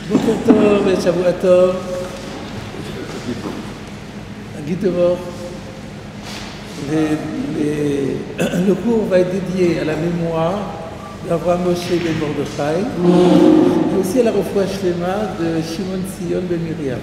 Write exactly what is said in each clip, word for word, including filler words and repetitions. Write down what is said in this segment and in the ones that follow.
Boker Tov et Shavua Tov. Guitevor. Le cours va être dédié à la mémoire d'Avraham Moshe ben Mordechai et aussi à la refoua shlema de Shimon Sion ben Miriam.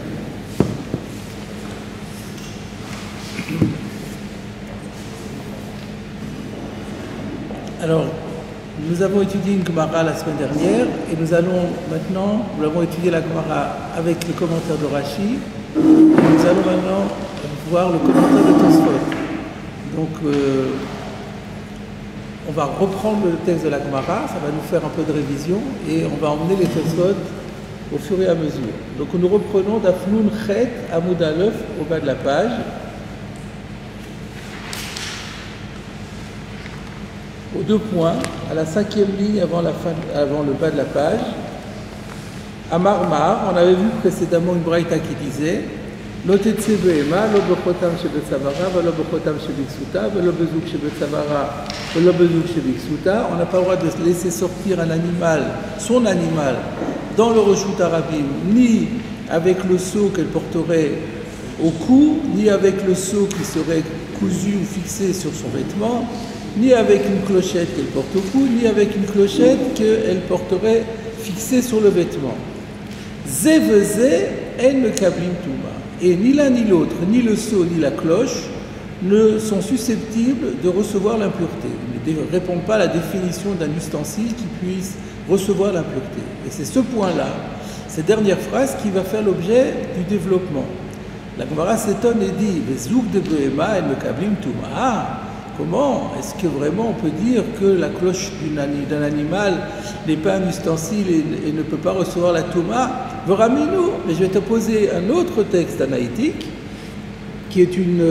Alors, nous avons étudié une Gemara la semaine dernière et nous allons maintenant, nous avons étudié la Gemara avec le commentaire de Rashi. Nous allons maintenant voir le commentaire de Tosfot. Donc, euh, on va reprendre le texte de la Gemara, ça va nous faire un peu de révision et on va emmener les Tosfot au fur et à mesure. Donc, nous reprenons d'Afnoun Chet Amoud Aleph au bas de la page. Aux deux points, à la cinquième ligne avant, la fin, avant le bas de la page. À Marmar, on avait vu précédemment une braïta qui disait Lotetse be'ema, lo bechotam shebetzavara, velo bechotam shebiksuta, velo bezouk shebetzavara, velo bezouk shebiksuta. On n'a pas le droit de laisser sortir un animal, son animal, dans le reshut arabim, ni avec le seau qu'elle porterait au cou, ni avec le seau qui serait cousu ou fixé sur son vêtement, ni avec une clochette qu'elle porte au cou, ni avec une clochette qu'elle porterait fixée sur le vêtement. Zeveze en mekablim tuma. Et ni l'un ni l'autre, ni le seau ni la cloche, ne sont susceptibles de recevoir l'impureté. Ils ne répondent pas à la définition d'un ustensile qui puisse recevoir l'impureté. Et c'est ce point-là, cette dernière phrase, qui va faire l'objet du développement. La Gemara s'étonne et dit Vezouk de Behema en mekablim tuma. Ah, comment est-ce que vraiment on peut dire que la cloche d'un animal n'est pas un ustensile et, et ne peut pas recevoir la Touma? Veraminou, mais je vais te poser un autre texte anaïtique qui est une,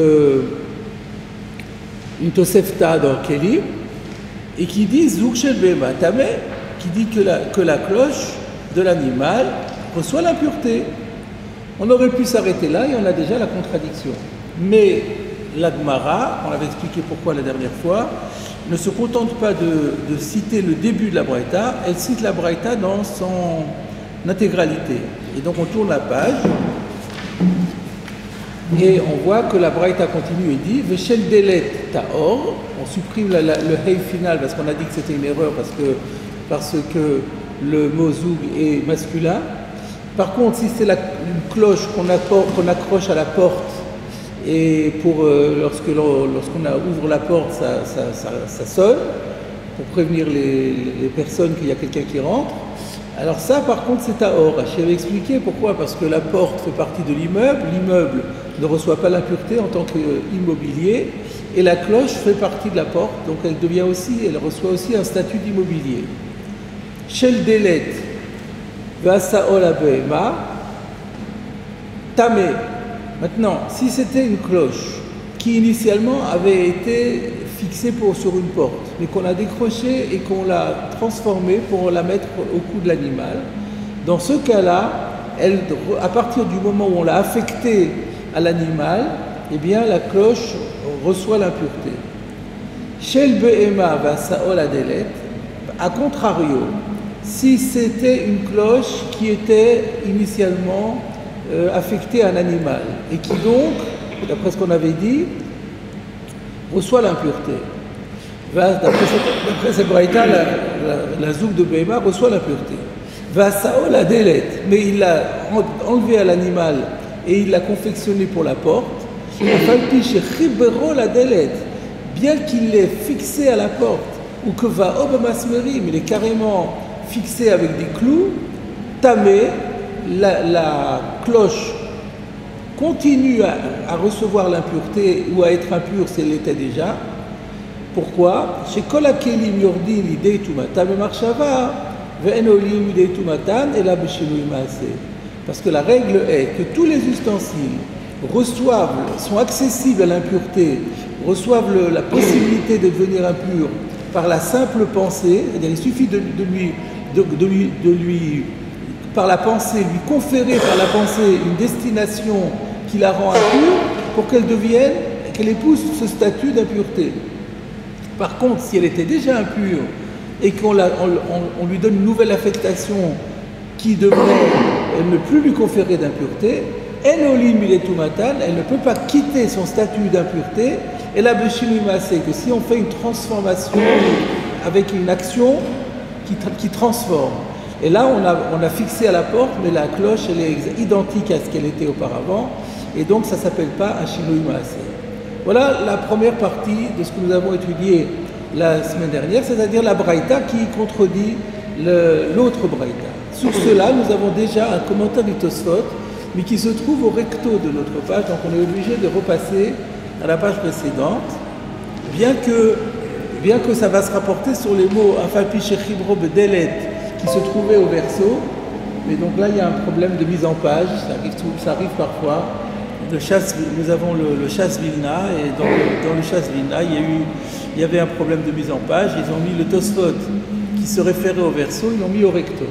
une Tosefta dans Kélim et qui dit Zouk shel Behema Tameh, qui dit que la, que la cloche de l'animal reçoit l'impureté. On aurait pu s'arrêter là et on a déjà la contradiction. Mais la Gemara, on avait expliqué pourquoi la dernière fois, ne se contente pas de, de citer le début de la Braïta, elle cite la Braïta dans son intégralité. Et donc on tourne la page et on voit que la Braïta continue et dit Veshel Delet Taor, on supprime la, la, le Hey final parce qu'on a dit que c'était une erreur parce que, parce que le mot Zoug est masculin. Par contre, si c'est la, une cloche qu'on qu'on accroche à la porte, et pour euh, lorsque l'on lorsqu'on ouvre la porte, ça, ça, ça, ça sonne pour prévenir les, les personnes qu'il y a quelqu'un qui rentre. Alors ça, par contre, c'est à or. Je vais expliquer pourquoi. Parce que la porte fait partie de l'immeuble. L'immeuble ne reçoit pas l'impureté en tant qu'immobilier. Et la cloche fait partie de la porte. Donc elle devient aussi, elle reçoit aussi un statut d'immobilier. Shel Delet Vasaol Abehema Tameh. Maintenant, si c'était une cloche qui initialement avait été fixée pour, sur une porte, mais qu'on a décrochée et qu'on l'a transformée pour la mettre au cou de l'animal, dans ce cas-là, elle, à partir du moment où on l'a affectée à l'animal, eh bien la cloche reçoit l'impureté. Shel Behema Vasaol Adelet, à contrario, si c'était une cloche qui était initialement Euh, affecté à un animal et qui donc, d'après ce qu'on avait dit, reçoit l'impureté. D'après cette braïta, la, la, la zouk de Behema reçoit l'impureté. Vasaol Adelet, mais il l'a enlevé à l'animal et il l'a confectionné pour la porte. Bien qu'il l'ait fixé à la porte, ou que va Obamasmerim, il est carrément fixé avec des clous, tamé. La, la cloche continue à, à recevoir l'impureté ou à être impure si elle l'était déjà. Pourquoi? Chez Kolakelim Yordin Idei Tumatan Marshava, Ve'enolim Idei Tumatan et la Beshinui Maase. Parce que la règle est que tous les ustensiles reçoivent, sont accessibles à l'impureté, reçoivent le, la possibilité de devenir impur par la simple pensée, c'est-à-dire il suffit de, de, lui, de, de, lui, de lui par la pensée, lui conférer par la pensée une destination qui la rend impure pour qu'elle devienne, qu'elle épouse ce statut d'impureté. Par contre, si elle était déjà impure et qu'on on, on, on lui donne une nouvelle affectation qui devrait elle ne peut plus lui conférer d'impureté. Enolim il est tumatan, elle ne peut pas quitter son statut d'impureté. Et la beshimima, c'est que si on fait une transformation avec une action qui, qui transforme, et là on a, on a fixé à la porte, mais la cloche elle est identique à ce qu'elle était auparavant, et donc ça ne s'appelle pas un shinui maaseh. Voilà la première partie de ce que nous avons étudié la semaine dernière, c'est-à-dire la braïta qui contredit l'autre braïta. Sur cela, nous avons déjà un commentaire du Tosfot, mais qui se trouve au recto de notre page, donc on est obligé de repasser à la page précédente, bien que, bien que ça va se rapporter sur les mots Afapi Shechibro Bedelet qui se trouvaient au verso, mais donc là il y a un problème de mise en page, ça arrive, ça arrive parfois. Le chasse, nous avons le, le chasse Vilna, et dans le, dans le chasse Vilna, il y, a eu, il y avait un problème de mise en page, ils ont mis le Tosfot qui se référait au verso, ils l'ont mis au recto.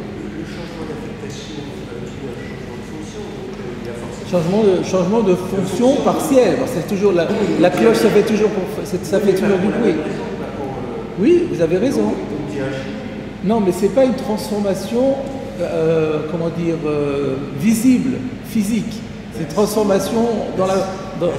Changement de, changement de fonction partielle. C'est toujours la, la cloche, ça fait toujours, ça fait toujours du bruit. Oui, vous avez raison. Non, mais c'est pas une transformation, euh, comment dire, euh, visible, physique. C'est une transformation dans la. Dans...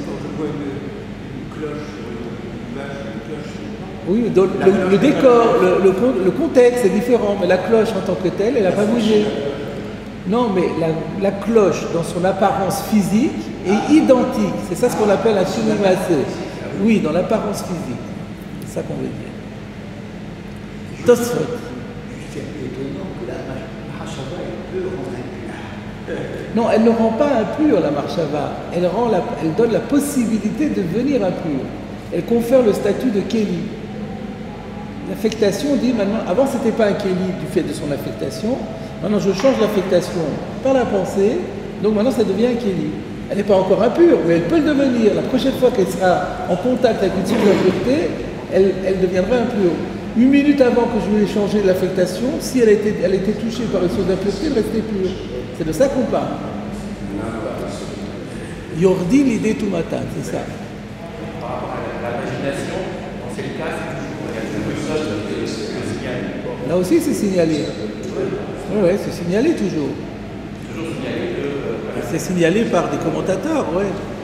Oui, dans le, le décor, le, le, le contexte est différent, mais la cloche en tant que telle, elle n'a pas bougé. Non, mais la, la cloche, dans son apparence physique, est identique. C'est ça ce qu'on appelle un shinui maaseh. Oui, dans l'apparence physique. C'est ça qu'on veut dire. Tosfot. C'est étonnant que la marshava peut rendre impure. Non, elle ne rend pas impure la marshava. Elle, rend la, elle donne la possibilité de devenir impure. Elle confère le statut de Kéli. L'affectation dit maintenant, avant c'était pas un Kéli du fait de son affectation. Maintenant, je change l'affectation par la pensée, donc maintenant ça devient un Kéli. Elle n'est pas encore impure, mais elle peut le devenir. La prochaine fois qu'elle sera en contact avec une source d'impureté, elle, elle deviendra impure. Une minute avant que je voulais changer l'affectation, si elle était, elle était touchée par une source d'impureté, elle restait pure. C'est de ça qu'on parle. Yordi l'idée tout matin, c'est ça. Par rapport à l'imagination, dans ces cas, c'est toujours quelque chose de signalé. Là aussi, c'est signalé. Oui, ouais, c'est signalé toujours. Toujours signalé que. Euh, c'est signalé par des commentateurs, oui.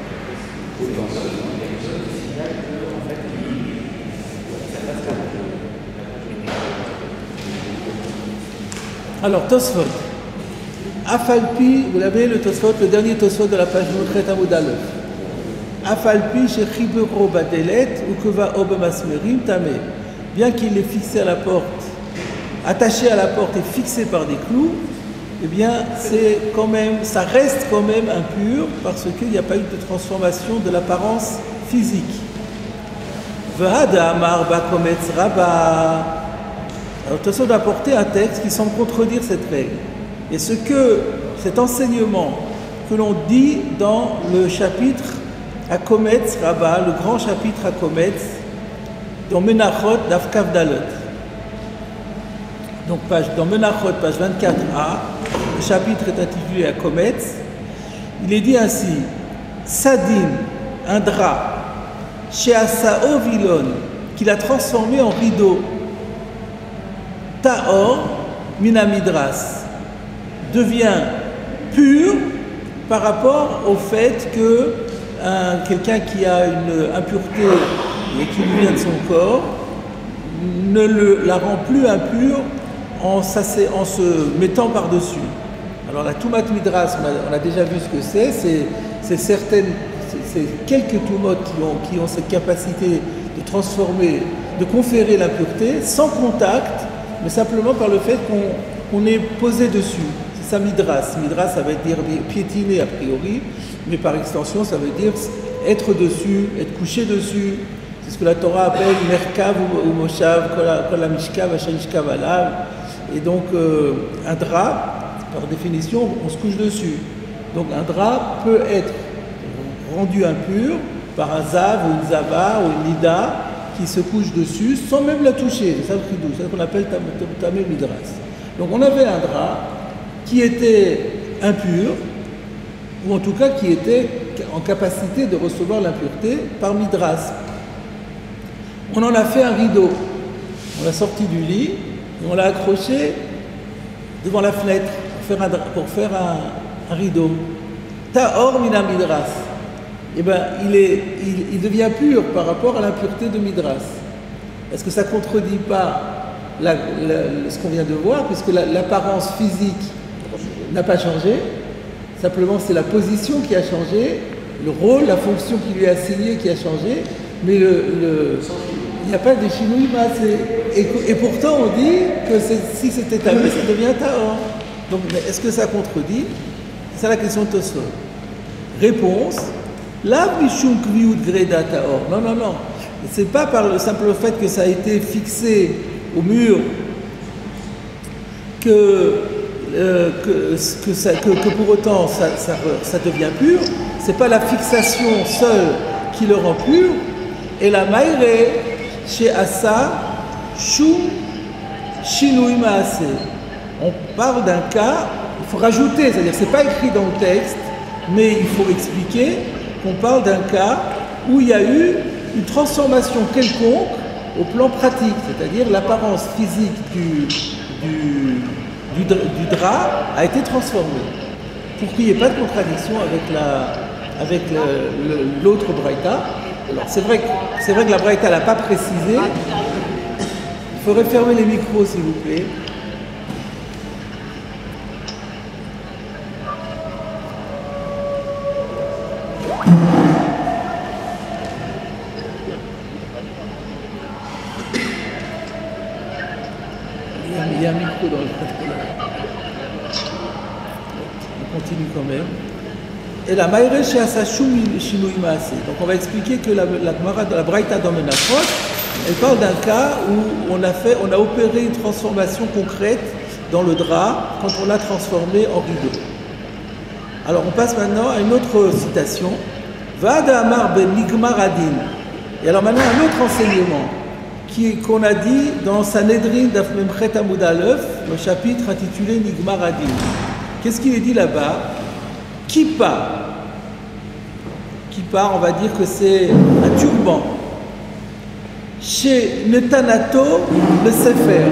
Alors, Tosfot. Afalpi, vous l'avez le Tosfot, le dernier Tosfot de la page Moutret Amoud Aleph. Afalpi, Shechibero Badelet, Ukeva Obe Masmerim Tameh. Bien qu'il est fixé à la porte, attaché à la porte et fixé par des clous, eh bien, c'est quand même, ça reste quand même impur parce qu'il n'y a pas eu de transformation de l'apparence physique. V'hada amar bakometz rabba. Alors, Tosfot a apporté un texte qui semble contredire cette règle. Et ce que, cet enseignement que l'on dit dans le chapitre Hakometz Rabba, le grand chapitre Hakometz, dans Menachot d'Afkav Dalot. Donc, page, dans Menachot, page vingt-quatre a, le chapitre est intitulé Hakometz. Il est dit ainsi: Sadin, un drap, chez Asao Vilon, qu'il a transformé en rideau. Taor, Minamidras, devient pur par rapport au fait que euh, quelqu'un qui a une impureté et qui lui vient de son corps ne le, la rend plus impure en, en se mettant par-dessus. Alors la Toumat Midras, on a, on a déjà vu ce que c'est, c'est certaines, c'est quelques Toumot qui ont, qui ont cette capacité de transformer, de conférer l'impureté sans contact, mais simplement par le fait qu'on qu'on est posé dessus. C'est ça midras. Midras, ça veut dire piétiner a priori, mais par extension, ça veut dire être dessus, être couché dessus. C'est ce que la Torah appelle merkav ou moshav, kol la mishkav, ashanishkav alav. Et donc, euh, un drap, par définition, on se couche dessus. Donc, un drap peut être rendu impur par un zav ou une zava ou une nida qui se couche dessus sans même la toucher. C'est ça le chidou, c'est ça qu'on appelle tamé midras. Donc on avait un drap qui était impur, ou en tout cas qui était en capacité de recevoir l'impureté par midras. On en a fait un rideau. On l'a sorti du lit et on l'a accroché devant la fenêtre. pour faire un, pour faire un, un rideau. Ta'or mina midras. Eh ben, il, est, il, il devient pur par rapport à l'impureté de midras. Est-ce que ça ne contredit pas la, la, ce qu'on vient de voir, puisque la, l'apparence physique n'a pas changé, simplement c'est la position qui a changé, le rôle, la fonction qui lui est assignée qui a changé, mais le, le, il n'y a pas de shinui maasé. Et, et pourtant on dit que si c'était tamé, ça devient ta'or. Donc est-ce que ça contredit? C'est la question de Tosfot. Réponse, la mishum kviyut greda ta'or. Non, non, non. C'est pas par le simple fait que ça a été fixé au mur que, euh, que, que, ça, que, que pour autant ça, ça, ça devient pur. C'est pas la fixation seule qui le rend pur. Et la maïre chez Asa shum shinui maasé. On parle d'un cas, il faut rajouter, c'est-à-dire c'est pas écrit dans le texte, mais il faut expliquer qu'on parle d'un cas où il y a eu une transformation quelconque au plan pratique, c'est-à-dire l'apparence physique du, du, du, du drap a été transformée. Pour qu'il n'y ait pas de contradiction avec, la, avec le, le, l'autre braïta. Alors c'est vrai, c'est vrai que la braïta ne l'a pas précisé. Il faudrait fermer les micros s'il vous plaît. Il y a un micro dans le contrôleur. On continue quand même. Et la maïre chez Asashum Shinui Maasé. Donc on va expliquer que la, la, la, la Braïta dans Menachot, elle parle d'un cas où on a, fait, on a opéré une transformation concrète dans le drap quand on l'a transformé en rideau. Alors on passe maintenant à une autre citation. Vada Amar ben Nigmar Adin. Et alors maintenant un autre enseignement qui, qu'on a dit dans Sanhedrin Daf Memchet Amud Aleph, le chapitre intitulé Nigmar Adin. Qu'est-ce qu'il est dit là-bas? Kippa. Kippa, on va dire que c'est un turban. Chez Netanato, le Sefer.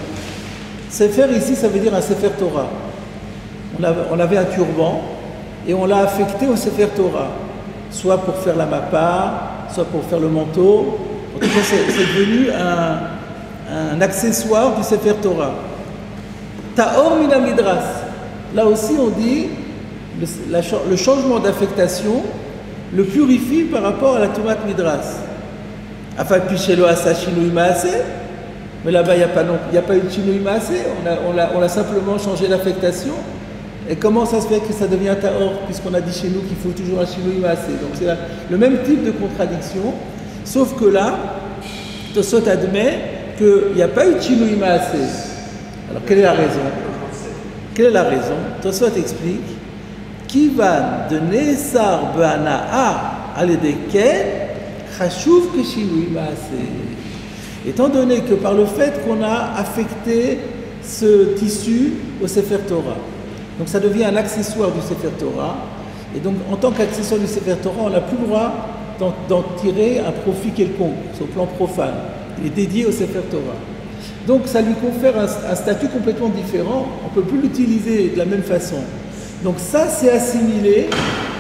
Sefer ici, ça veut dire un Sefer Torah. On avait, on avait un turban et on l'a affecté au Sefer Torah. Soit pour faire la mappa, soit pour faire le manteau. En tout cas, c'est, c'est devenu un, un accessoire du Sefer Torah. Ta'or mina midras. Là aussi, on dit le, la, le changement d'affectation le purifie par rapport à la Tumat Midras. Afin que Pichelo a sa Shinui Maasé, mais là-bas, il n'y a pas, non, y a pas eu de Shinui Maasé, on a, on, a, on a simplement changé l'affectation. Et comment ça se fait que ça devient Ta'or, puisqu'on a dit chez nous qu'il faut toujours un Shinui Maasé? Donc c'est la, le même type de contradiction, sauf que là, Tosot admet qu'il n'y a pas eu de Shinui Maasé. Alors quelle est la raison? Quelle est la raison? Tosot explique qui va de Nesar Be'ana'a Aledeken Chashuv que Shinui Maasé. Étant donné que par le fait qu'on a affecté ce tissu au Sefer Torah, donc ça devient un accessoire du Sefer Torah, et donc en tant qu'accessoire du Sefer Torah, on n'a plus le droit d'en, d'en tirer un profit quelconque, sur le plan profane. Il est dédié au Sefer Torah. Donc ça lui confère un, un statut complètement différent, on ne peut plus l'utiliser de la même façon. Donc ça c'est assimilé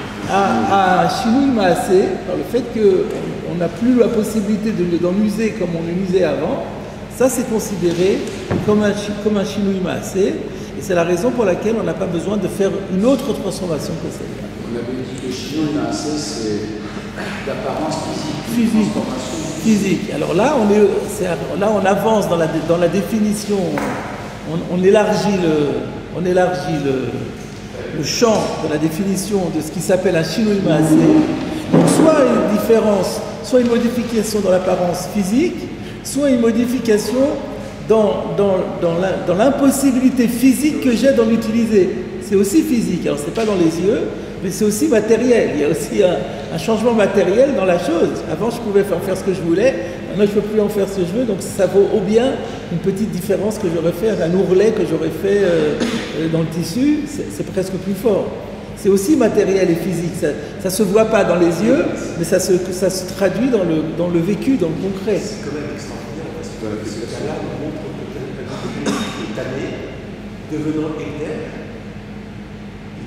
à, à Shinui Maasé par le fait qu'on n'a plus la possibilité de, d'en user comme on le usait avant. Ça c'est considéré comme un, comme un Shinui Maasé et c'est la raison pour laquelle on n'a pas besoin de faire une autre transformation que celle-là. On avait dit que Shinui Maasé c'est d'apparence physique. Physique. Physique. Alors là, on est, c'est, là, on avance dans la, dans la définition, on, on élargit, le, on élargit le, le champ de la définition de ce qui s'appelle un Shinui Maasé. Donc soit une différence, soit une modification dans l'apparence physique, soit une modification dans, dans, dans, la, dans l'impossibilité physique que j'ai d'en l'utiliser. C'est aussi physique, alors c'est pas dans les yeux, mais c'est aussi matériel. Il y a aussi un, un changement matériel dans la chose. Avant, je pouvais faire, faire ce que je voulais. Maintenant, je ne peux plus en faire ce que je veux. Donc, ça vaut au bien une petite différence que j'aurais fait, un ourlet que j'aurais fait euh, dans le tissu. C'est, c'est presque plus fort. C'est aussi matériel et physique. Ça ne se voit pas dans les yeux, mais ça se, ça se traduit dans le, dans le vécu, dans le concret. C'est quand même extraordinaire parce que ce cas-là montre que le tanné, devenant éther,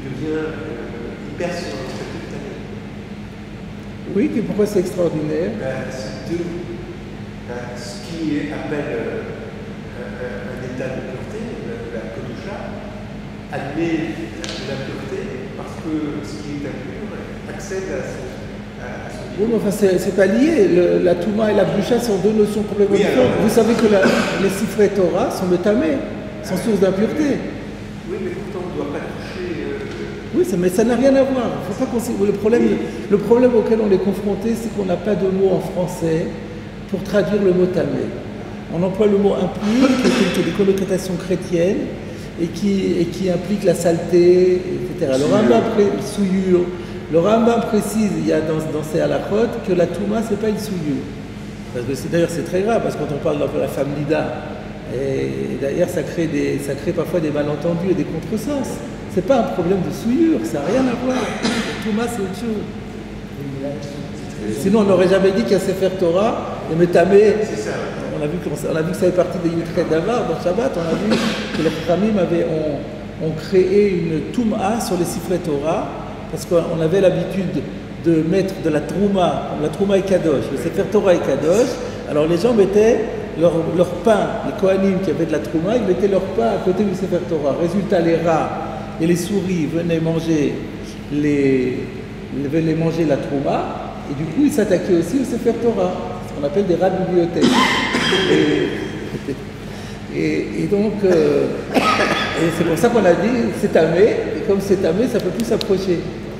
devient, euh, il perce sur le statut de Tamé. Oui, et pourquoi c'est extraordinaire? Ben, c'est deux. Ben, ce qui appelle euh, un, un état de pureté, la, la Kodusha, admet la pureté parce que ce qui est impur accède à son, à, à son Oui, mais enfin, c'est pas lié. Le, la Touma et la Boucha sont deux notions complètement Oui, différentes. alors, Vous savez que la, les Sifrei Torah sont le tamé, sont source d'impureté. Oui, mais pourtant on ne doit pas toucher. Euh, Oui, ça, mais ça n'a rien à voir. Faut pas qu'on s'y- le, problème, le problème auquel on est confronté, c'est qu'on n'a pas de mot en français pour traduire le mot tamé. On emploie le mot impur, qui, est- qui a des connotations chrétiennes, et qui, et qui implique la saleté, et cetera. Le Rambam, pré- souillure. Le Rambam précise, il y a dans, dans ces halachot, que la Touma, c'est pas une souillure. Parce que c'est- d'ailleurs, c'est très grave, parce que quand on parle de la femme Nida, et d'ailleurs, ça crée, des, ça crée parfois des malentendus et des contresens. C'est pas un problème de souillure, ça n'a rien à voir. La Touma, c'est autre chose. Sinon, on n'aurait jamais dit qu'il y a Sefer Torah, et Metamé. c'est ça. On a vu que, on a vu que ça fait partie des Yutret d'Avar dans Shabbat. On a vu que les Khamim avaient ont, ont créé une Touma sur les Sifrei Torah parce qu'on avait l'habitude de mettre de la Trouma, la Trouma et Kadosh, le Sefer Torah et Kadosh. Alors les gens mettaient leur, leur pain, les Kohanim qui avaient de la Trouma, ils mettaient leur pain à côté du Sefer Torah. Résultat, les rats et les souris venaient manger, les, venaient manger la Trouma et du coup ils s'attaquaient aussi au Sefer Torah. Ce qu'on appelle des rats de bibliothèque. Et, et, et donc, euh, et c'est pour ça qu'on a dit c'est tamé, et comme c'est tamé, ça ne peut plus s'approcher.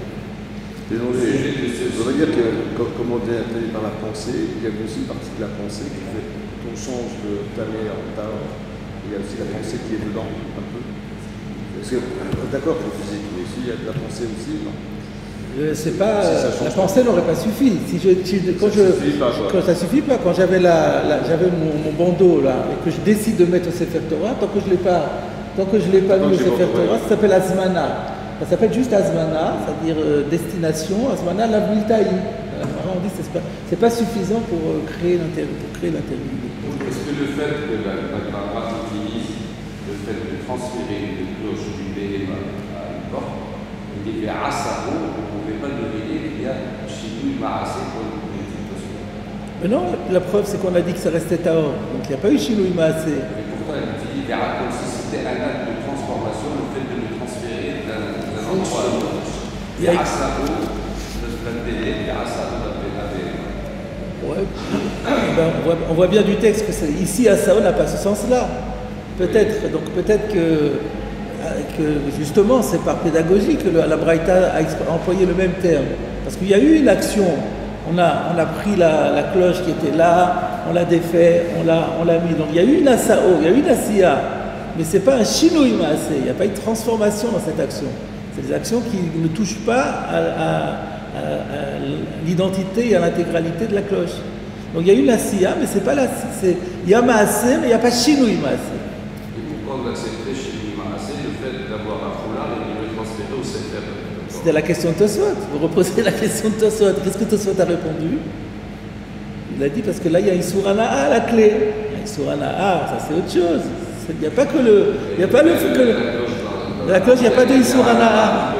Désolé, je voudrais dire que, comme, comme on est appelé par la pensée, il y a aussi une partie de la pensée qui fait qu'on change de tamé en taor. Il y a aussi la pensée qui est dedans, un peu. Parce que, d'accord pour la physique, mais ici, il y a de la pensée aussi, non? Je sais pas, Si ça euh, change la pensée n'aurait pas suffi. Si je, si- quand Ça je, suffit pas, quoi. quand ça suffit pas, quand j'avais la, la- j'avais mon, mon bandeau là et que je décide de mettre au Sefer Torah, tant que je l'ai pas, tant que je l'ai pas Tant mis au que tu Sefer vois, Torah, ouais. ça s'appelle Azmana. Ça s'appelle juste Azmana, c'est-à-dire euh, destination. Azmana l'Avlitaï. On dit que c'est pas, c'est pas suffisant pour euh, créer l'inter, pour créer l'interview. Est-ce que le fait que la, la grammaire utilise le fait de transférer une cloche du B M à une porte, il dit à Asaro, vous ne pouvez pas deviner qu'il y a chez nous Maasé pour le publication. Mais non, la preuve c'est qu'on a dit que ça restait Taor. Donc il n'y a pas eu Shinui Maaseh. Mais pourtant, elle dit vers comme si c'était un acte de transformation, le fait de le transférer d'un d'un endroit à l'autre. Il y a- Asaro, le délai, Asaro, la B M. Ouais. Eh ben, on, voit, on voit bien du texte que c'est- ici Asao n'a pas ce sens-là. Peut-être, donc peut-être que, que justement c'est par pédagogie que le- la Braïta a exp- a employé le même terme. Parce qu'il y a eu une action. On a, on a pris la, la cloche qui était là, on l'a défait, on l'a, on l'a mis. Donc il y a eu une Asao, il y a eu une Asiya. Mais ce n'est pas un Shinui Maaseh, il n'y a pas eu de transformation dans cette action. C'est des actions qui ne touchent pas à, à- à- à l'identité et à l'intégralité de la cloche. Donc il y a eu la Asiya, mais c'est pas la. c'est- Il y a Maaseh, mais il n'y a pas Shinui Maaseh. Et pourquoi on accepterait chez nous Maasé le fait d'avoir un foulard et de le transférer au Sefer? C'était la question de Tosfot. Vous reposez la question de Tosfot. Qu'est-ce que Tosfot a répondu? Il a dit parce que là il y a une Surana à la clé. Une Surana A, ça c'est autre chose. C'est- Il n'y a pas que le. Il n'y a pas le. Que le la cloche, il n'y a pas de Isurana A.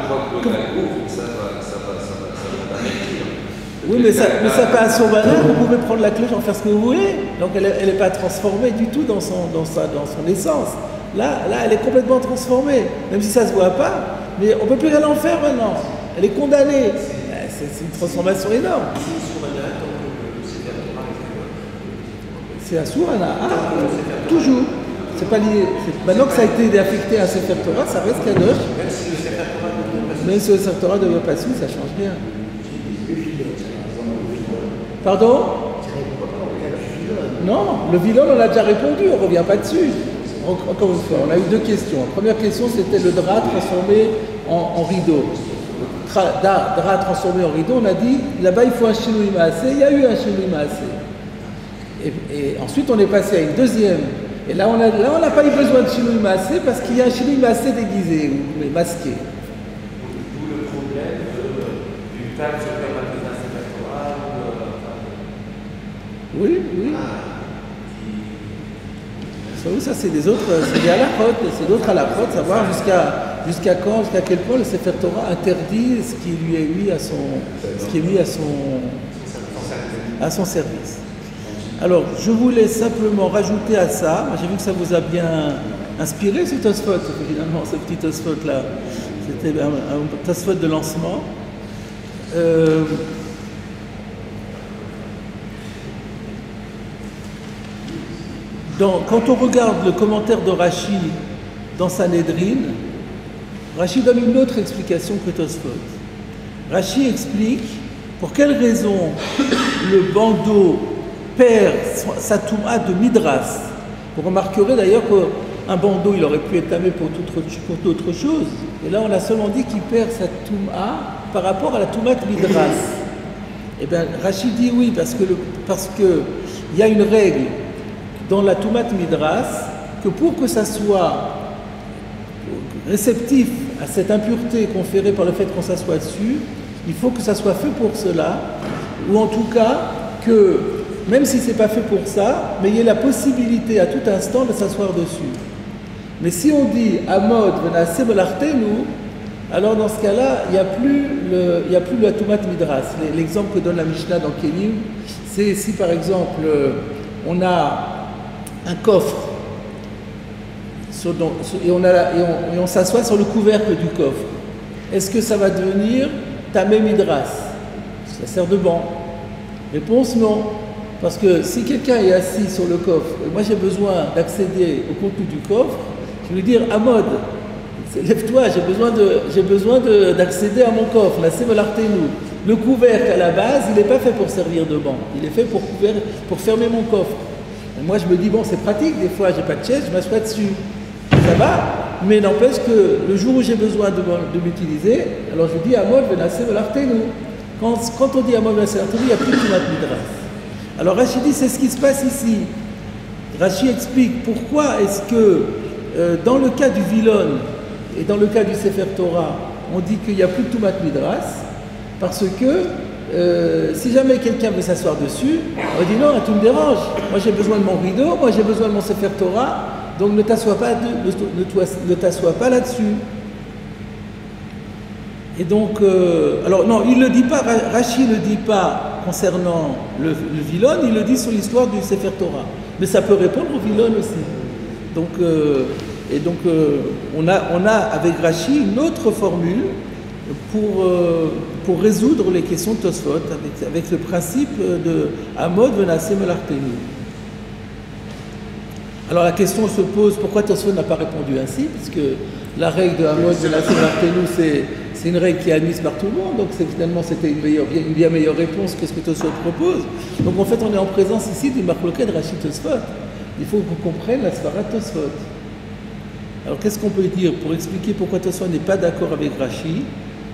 Oui, mais ça, mais ça passe sur Surana, vous pouvez prendre la cloche, en faire ce que vous voulez. Donc elle n'est pas transformée du tout dans son, dans, sa, dans son essence. Là, là, elle est complètement transformée, même si ça ne se voit pas. Mais on ne peut plus rien en faire maintenant. Elle est condamnée. C'est c'est une transformation énorme. C'est un Surana. Ah, toujours. C'est pas lié. c'est- Maintenant que ça a été affecté à Sefer Torah, ça reste Kadosh. Même si le Sefer Torah ne devient pas su, ça ne change rien. Pardon? Non, le violon, on a déjà répondu, on ne revient pas dessus. En- Encore une fois, on a eu deux questions. La première question, c'était le drap transformé en, en rideau. Tra- da- drap transformé en rideau, on a dit, là-bas, il faut un Shinui Maaseh. Il y a eu un Shinui Maaseh. Et, et ensuite, on est passé à une deuxième. Et là, on a- là, on n'a pas eu besoin de Shinui Maaseh parce qu'il y a un Shinui Maaseh déguisé, ou mais masqué. D'où le problème de- du table sur le matin sénatorial. Oui, oui. Ça, oui, ça c'est des autres, c'est des halachot, c'est d'autres halachot, savoir jusqu'à jusqu'à quand, jusqu'à quel point le Sefer Torah interdit ce qui lui est mis à son, ce qui est mis à son, à son service. Alors, je voulais simplement rajouter à ça, j'ai vu que ça vous a bien inspiré ce Tosfot, finalement, ce petit Tosfot là, c'était un, un Tosfot de lancement. Euh, dans, quand on regarde le commentaire de Rashi dans Sanhedrin, Rashi donne une autre explication que Tosfot. Rashi explique pour quelle raison le bandeau perd sa touma de Midras. Vous remarquerez d'ailleurs qu'un bandeau, il aurait pu être tamé pour d'autres choses. Et là, on a seulement dit qu'il perd sa touma par rapport à la touma de Midras. Eh bien, Rashi dit oui, parce que, le, parce que il y a une règle dans la touma de Midras, que pour que ça soit réceptif à cette impureté conférée par le fait qu'on s'assoit dessus, il faut que ça soit fait pour cela, ou en tout cas que, même si ce n'est pas fait pour ça, mais il y ait la possibilité à tout instant de s'asseoir dessus. Mais si on dit « Amod venase belartenu », alors dans ce cas-là, il n'y a plus le, il y a plus la Tumat Midras. L'exemple que donne la Mishnah dans Kelim, c'est si par exemple on a un coffre sur, dans, et on, a, et on, et on s'assoit sur le couvercle du coffre. Est-ce que ça va devenir Tamé Midras? Ça sert de banc. Réponse non. Parce que si quelqu'un est assis sur le coffre, et moi j'ai besoin d'accéder au contenu du coffre, je vais lui dire Amod, lève-toi, j'ai besoin de, j'ai besoin d'accéder à mon coffre, la Sevelartenu. Le couvercle à la base, il n'est pas fait pour servir de banc, il est fait pour, couvert, pour fermer mon coffre. Et moi je me dis, bon c'est pratique, des fois j'ai pas de chaise, je m'assois dessus. Ça va, mais n'empêche que le jour où j'ai besoin de, de m'utiliser, alors je dis Amod venase velartenu. Quand, quand on dit Amod venase velartenu, il n'y a plus de Tumat Midras. Alors Rashi dit, c'est ce qui se passe ici. Rashi explique pourquoi est-ce que euh, dans le cas du Vilon et dans le cas du Sefer Torah, on dit qu'il n'y a plus de Tumat Midras, parce que euh, si jamais quelqu'un veut s'asseoir dessus, on dit non, tu me déranges, moi j'ai besoin de mon rideau, moi j'ai besoin de mon Sefer Torah, donc ne t'assois pas, ne, ne t'assois pas là-dessus. Et donc, euh, alors non, il ne le dit pas, Rashi ne le dit pas concernant le, le Vilon, il le dit sur l'histoire du Sefer Torah. Mais ça peut répondre au Vilon aussi. Donc, euh, et donc, euh, on, a, on a avec Rashi une autre formule pour, euh, pour résoudre les questions de Tosfot, avec, avec le principe de Amod venase velartenu. Alors la question se pose, pourquoi Tosfot n'a pas répondu ainsi? Puisque la règle de Amod venase velartenu, c'est c'est une règle qui est admise par tout le monde, donc finalement c'était une, une bien meilleure réponse que ce que Tosfot propose. Donc en fait on est en présence ici du marloquet de Rashi Tosfot. Il faut qu'on comprenne la svara de Tosfot. Alors qu'est-ce qu'on peut dire pour expliquer pourquoi Tosfot n'est pas d'accord avec Rashi?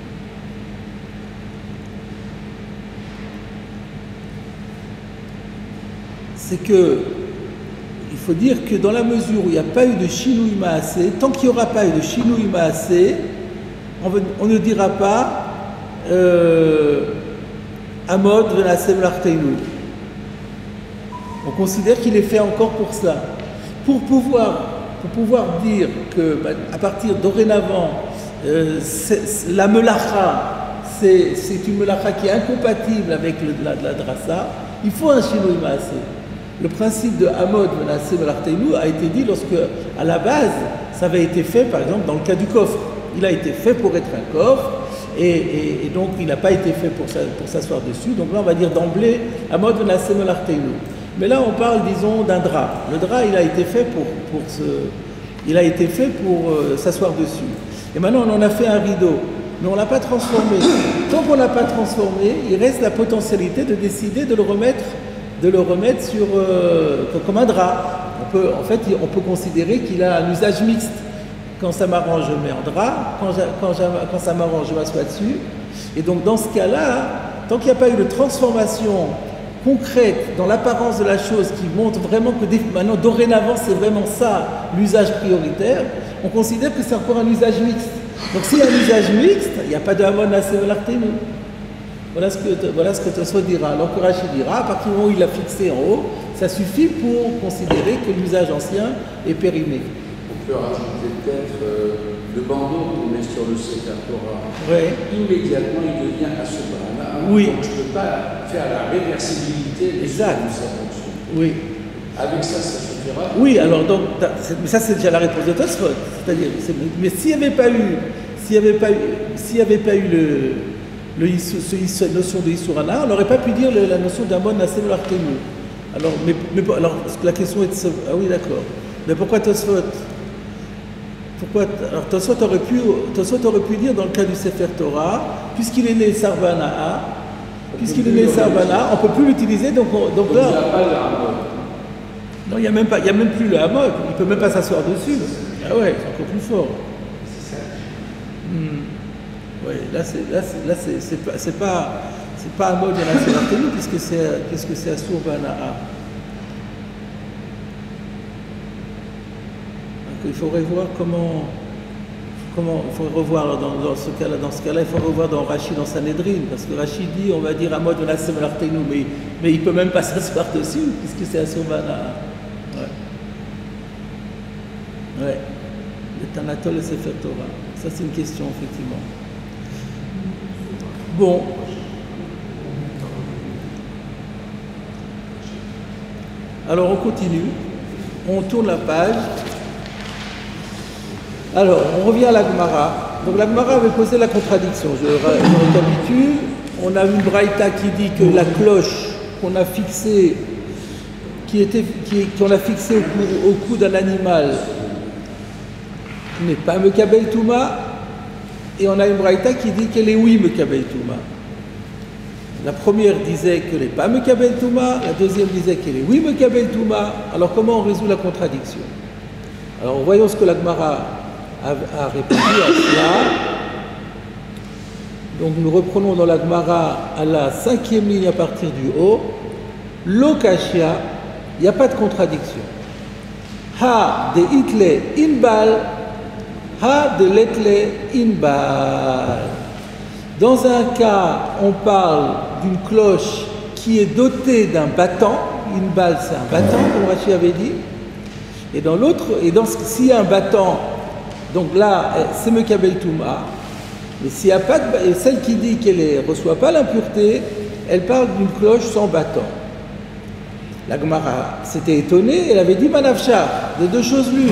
C'est que il faut dire que dans la mesure où il n'y a pas eu de Shinui Maaseh, tant qu'il n'y aura pas eu de Shinui Maaseh, on, on ne dira pas euh, Amod venase velartenu. On considère qu'il est fait encore pour ça. Pour pouvoir, pour pouvoir dire que bah, à partir dorénavant, euh, la melacha, c'est une melacha qui est incompatible avec le, la, la drassa, il faut un Shinui Maaseh. Le principe de Amod venase velartenu a été dit lorsque, à la base, ça avait été fait, par exemple, dans le cas du coffre. Il a été fait pour être un coffre, et, et, et donc il n'a pas été fait pour s'asseoir dessus. Donc là, on va dire d'emblée, Amod venase velartenu. Mais là, on parle, disons, d'un drap. Le drap, il a été fait pour, pour se, il a été fait pour euh, s'asseoir dessus. Et maintenant, on en a fait un rideau, mais on ne l'a pas transformé. Tant qu'on ne l'a pas transformé, il reste la potentialité de décider de le remettre, de le remettre sur, euh, comme un drap. On peut, en fait, on peut considérer qu'il a un usage mixte. Quand ça m'arrange, je mets en drap. Quand, quand, quand ça m'arrange, je m'assois dessus. Et donc, dans ce cas-là, tant qu'il n'y a pas eu de transformation concrète dans l'apparence de la chose qui montre vraiment que maintenant, dorénavant, c'est vraiment ça l'usage prioritaire, on considère que c'est encore un usage mixte. Donc s'il y a un usage mixte, il n'y a pas de Amod venase velartenu. Voilà ce que, voilà ce que Tosfot dira. Alors que Rashi dira, à partir du moment où il l'a fixé en haut, ça suffit pour considérer que l'usage ancien est périmé. On peut rajouter peut-être euh, le bandeau sur le Sefer Torah, Ouais. immédiatement il devient Asubhana. Oui. Donc je ne peux pas faire la réversibilité des Exact. choses. Oui. Avec ça, ça suffira. Oui, alors donc, mais ça c'est déjà la réponse de Tosfot. C'est-à-dire, mais s'il n'y avait pas eu, s'il n'y avait pas eu, s'il n'y avait pas eu le, le cette notion de Issurana, on n'aurait pas pu dire le, la notion d'Amon Nasem Lartenu. Alors, mais, mais alors, la question est de, ah oui, d'accord. Mais pourquoi Tosfot? Pourquoi? Alors Tosfot aurait pu, Tosfot aurait pu dire dans le cas du Sefer Torah, puisqu'il est né Sarvana, puisqu'il est né Sarvana, on ne peut plus l'utiliser, donc, on, donc là. Non, il n'y a même pas, il y a même plus le hamod, il ne peut même pas s'asseoir dessus. Ah ouais, c'est encore plus fort. Hmm. Oui, là c'est là c'est là c'est c'est pas c'est pas c'est pas hamod de la Sélartenu puisque c'est puisque c'est Asur Bana'a. Donc il faudrait voir comment comment il faudrait revoir dans, dans ce cas-là dans ce cas-là il faut revoir dans Rashi dans Sanhedrin parce que Rashi dit on va dire hamod de la Sélartenu mais mais il peut même pas s'asseoir dessus puisque c'est Asur Bana'a. Ouais, le Tanatol et Sefer Torah. Ça, c'est une question, effectivement. Bon. Alors, on continue. On tourne la page. Alors, on revient à la Gemara. Donc, la Gemara avait posé la contradiction. Je, je récapitule. On a une braïta qui dit que la cloche qu'on a fixée, qui était, qui, qu'on a fixée au cou, au cou d'un animal, n'est pas Mekabel Touma, et on a une braïta qui dit qu'elle est oui Mekabel Touma. La première disait qu'elle n'est pas Mekabel Touma, la deuxième disait qu'elle est oui Mekabel Touma. Alors comment on résout la contradiction? Alors voyons ce que la Gemara a, a répondu à cela. Donc nous reprenons dans la Gemara à la cinquième ligne à partir du haut. Lokashia, il n'y a pas de contradiction. Ha de itle inbal. Ha de l'etle inbal. Dans un cas, on parle d'une cloche qui est dotée d'un battant. Inbal, c'est un battant, comme Rashi avait dit. Et dans l'autre, et dans s'il y a un battant, donc là, c'est Mekabel Touma. Mais s'il n'y a pas de, et celle qui dit qu'elle ne reçoit pas l'impureté, elle parle d'une cloche sans battant. La Gemara s'était étonnée, elle avait dit Manafchar, de deux choses l'une.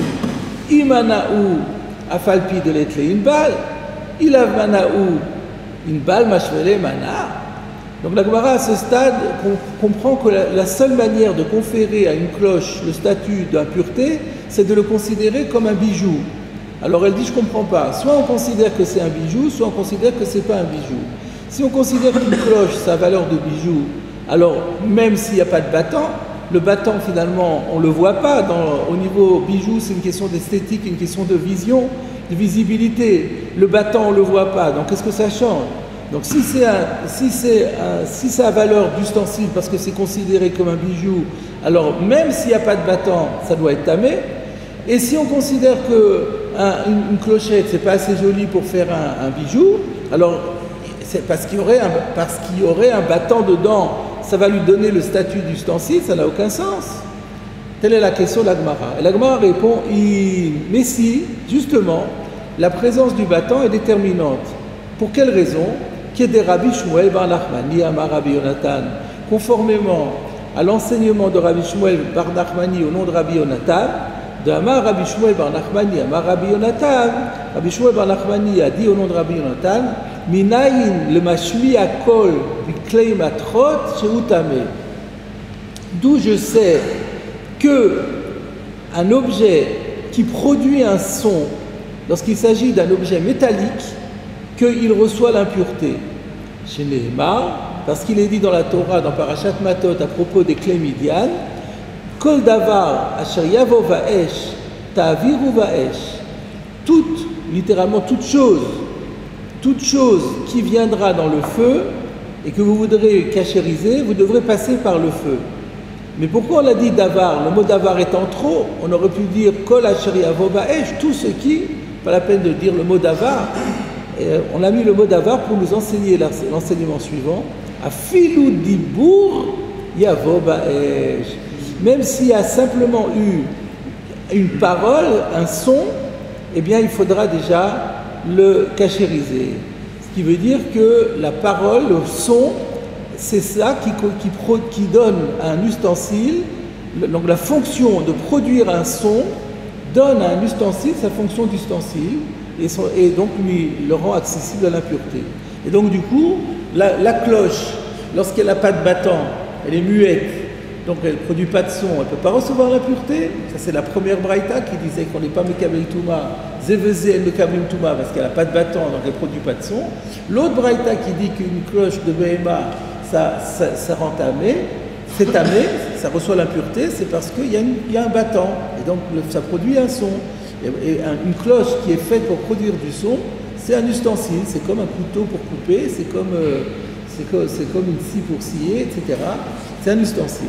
Imanaou afalpi de l'etle inbal, ilav manaou inbal mashvele mana. Donc la Gemara à ce stade comprend que la, la seule manière de conférer à une cloche le statut d'impureté, c'est de le considérer comme un bijou. Alors elle dit je ne comprends pas, soit on considère que c'est un bijou, soit on considère que ce n'est pas un bijou. Si on considère qu'une cloche sa valeur de bijou, alors même s'il n'y a pas de battant, le battant finalement on ne le voit pas, dans, au niveau bijou c'est une question d'esthétique, une question de vision, de visibilité. Le battant on ne le voit pas, donc qu'est-ce que ça change? Donc si c'est un, si c'est un, si ça a valeur d'ustensile parce que c'est considéré comme un bijou, alors même s'il n'y a pas de battant, ça doit être tamé. Et si on considère que un, une, une clochette c'est pas assez joli pour faire un, un bijou, alors c'est parce qu'il y aurait un, parce qu'il y aurait un battant dedans, ça va lui donner le statut d'ustensile, ça n'a aucun sens. Telle est la question de la Gemara. Et la Gemara répond, mais si, justement, la présence du battant est déterminante. Pour quelle raison? Qu'est Rabbi Shmuel bar Nachmani amar Rabbi Yonatan, conformément à l'enseignement de Rabbi Shmuel bar Nachmani au nom de Rabbi Yonatan, de Amar Rabbi Shmuel bar Nachmani amar Rabbi Yonatan, Rabbi Shmuel bar Nachmani a dit au nom de Rabbi Yonatan, Minayin le mashmi akol biklei matrot sheutame. D'où je sais que un objet qui produit un son, lorsqu'il s'agit d'un objet métallique, qu'il reçoit l'impureté. Chez Nehemar, parce qu'il est dit dans la Torah, dans Parashat Matot, à propos des clés Midian, Kol davar asher yavo va'esh, ta'aviru va'esh. Toute, littéralement toute chose, toute chose qui viendra dans le feu et que vous voudrez cachériser, vous devrez passer par le feu. Mais pourquoi on a dit davar? Le mot davar étant trop, on aurait pu dire kol asher yavo va'esh, tout ce qui, pas la peine de dire le mot davar. Et on a mis le mot davar pour nous enseigner l'enseignement suivant. Afilu dibur yavo ba'esh. Même s'il y a simplement eu une parole, un son, eh bien il faudra déjà le cachériser. Ce qui veut dire que la parole, le son, c'est ça qui, qui, qui donne à un ustensile, donc la fonction de produire un son donne à un ustensile sa fonction d'ustensile et, et donc lui le rend accessible à l'impureté. Et donc du coup, la, la cloche, lorsqu'elle n'a pas de battant, elle est muette, donc elle ne produit pas de son, elle ne peut pas recevoir l'impureté. Ça c'est la première braïta qui disait qu'on n'est pas mekabel touma, zeveze el mekabel touma, parce qu'elle n'a pas de battant, donc elle ne produit pas de son. L'autre braïta qui dit qu'une cloche de Behema, ça, ça, ça rend tamé, c'est tamé, ça reçoit l'impureté, c'est parce qu'il y, y a un battant, et donc le, ça produit un son. Et, et un, une cloche qui est faite pour produire du son, c'est un ustensile, c'est comme un couteau pour couper, c'est comme, euh, c'est comme, c'est comme une scie pour scier, et cetera. C'est un ustensile.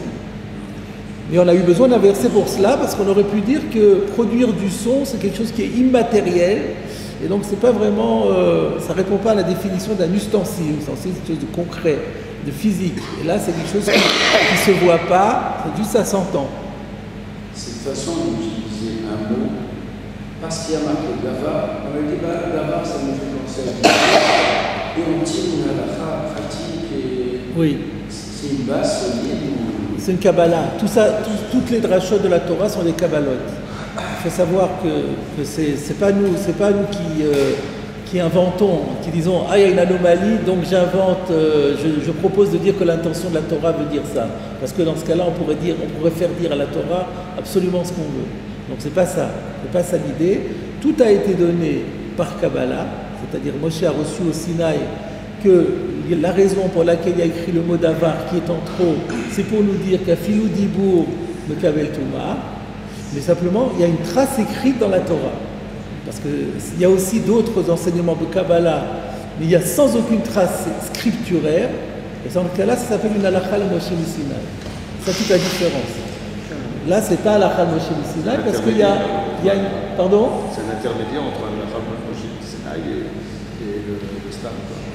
Mais on a eu besoin d'un verset pour cela, parce qu'on aurait pu dire que produire du son, c'est quelque chose qui est immatériel, et donc c'est pas vraiment, euh, ça répond pas à la définition d'un ustensile. Ustensile, c'est quelque chose de concret, de physique. Et là, c'est quelque chose qui ne se voit pas, c'est juste ça s'entend. Cette façon d'utiliser un mot, parce qu'il y a marqué Davar, on a dit bah, Davar, ça nous fait penser à Davar. Et on dit on a la pratique et oui. C'est une base solide. C'est une Kabbalah. Tout ça, tout, toutes les drachot de la Torah sont des Kabbalotes. Il faut savoir que, que c'est, c'est pas nous, c'est pas nous qui, euh, qui inventons, qui disons ah il y a une anomalie, donc j'invente, euh, je, je propose de dire que l'intention de la Torah veut dire ça. Parce que dans ce cas-là, on pourrait dire, on pourrait faire dire à la Torah absolument ce qu'on veut. Donc c'est pas ça, c'est pas ça l'idée. Tout a été donné par Kabbalah, c'est-à-dire Moshe a reçu au Sinaï que la raison pour laquelle il a écrit le mot d'avar qui est en trop, c'est pour nous dire qu'à Filou Dibour Mekabel Touma, mais simplement il y a une trace écrite dans la Torah. Parce qu'il y a aussi d'autres enseignements de Kabbalah, mais il y a sans aucune trace scripturaire, et dans ce cas-là, ça s'appelle une halakha Moshe Sinaï. C'est toute la différence. Là, c'est pas halakha Moshe Sinaï parce qu'il y a, il y a une. Pardon ? C'est un intermédiaire entre halakha Moshe Sinaï et, et le, le stam.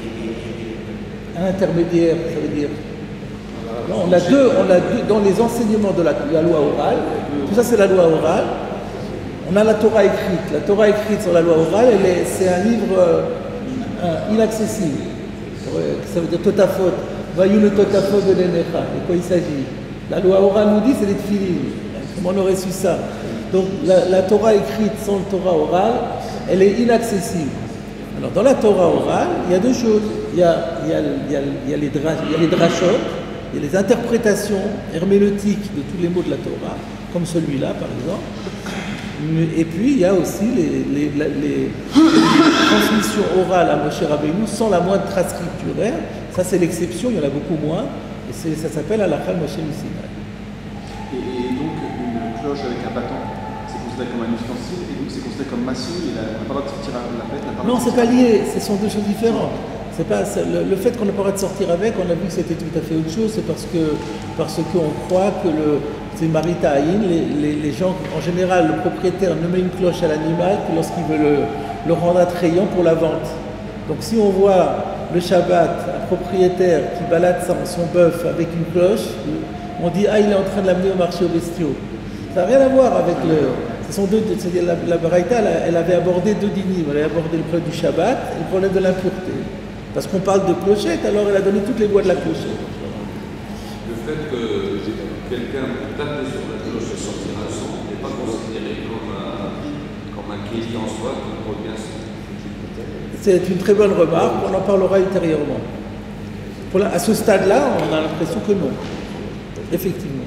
Un intermédiaire, ça veut dire. Non, on a deux, on a deux dans les enseignements de la, de la loi orale. Tout ça, c'est la loi orale. On a la Torah écrite. La Torah écrite sur la loi orale, elle est, c'est un livre euh, inaccessible. Ça veut dire Totafot. Voyons le Totafot de l'Enecha. De quoi il s'agit? La loi orale nous dit c'est les tefilines. Comment on aurait su ça? Donc la, la Torah écrite sans le Torah orale, elle est inaccessible. Alors dans la Torah orale, il y a deux choses. Il y a, il y a, il y a, il y a les, dra, il y a les drachot, il y a les interprétations herméneutiques de tous les mots de la Torah, comme celui-là par exemple. Et puis il y a aussi les, les, les, les, les transmissions orales à Moshe Rabbeinu sans la moindre trace scripturaire. Ça c'est l'exception, il y en a beaucoup moins. Et c'est, ça s'appelle halakha Moshe Sinaï. Et, et donc une cloche avec un bâton, c'est considéré comme un ustensile, et donc c'est considéré comme massue, et on n'a pas le droit de sortir la fête. Non, c'est pas lié, ce sont deux choses différentes. C'est pas, c'est le, le fait qu'on n'a pas le droit de sortir avec, on a vu que c'était tout à fait autre chose, c'est parce que parce qu'on croit que le, c'est Maritaïn, les, les, les gens, en général, le propriétaire ne met une cloche à l'animal que lorsqu'il veut le, le rendre attrayant pour la vente. Donc si on voit le Shabbat, un propriétaire qui balade son, son bœuf avec une cloche, on dit ah il est en train de l'amener au marché aux bestiaux. Ça n'a rien à voir avec le. Ce sont deux, c'est-à-dire la, la Baraïta, elle, elle avait abordé deux dynimes. Elle avait abordé le problème du Shabbat et le problème de l'impureté. Parce qu'on parle de clochette, alors elle a donné toutes les voies de la clochette. Le fait que quelqu'un tape sur la cloche et sortir un son n'est pas considéré comme un, comme un kéli en soi qui produit un son. C'est une très bonne remarque, on en parlera ultérieurement. Pour la, à ce stade-là, on a l'impression que non. Effectivement.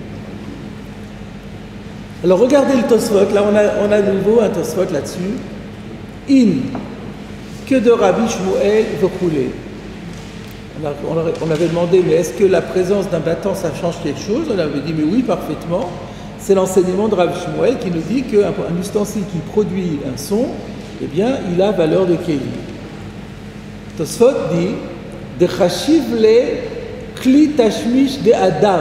Alors regardez le Tosfot, là on a, on a de nouveau un Tosfot là-dessus. In, que de Rabbi Shmuel veut couler. On, a, on, a, on avait demandé, mais est-ce que la présence d'un battant ça change quelque chose? On avait dit, mais oui, parfaitement. C'est l'enseignement de Rabbi Shmuel qui nous dit qu'un un ustensile qui produit un son, eh bien, il a valeur de Kéli. Tosfot dit de Chashiv le Kli Tashmish de Adam.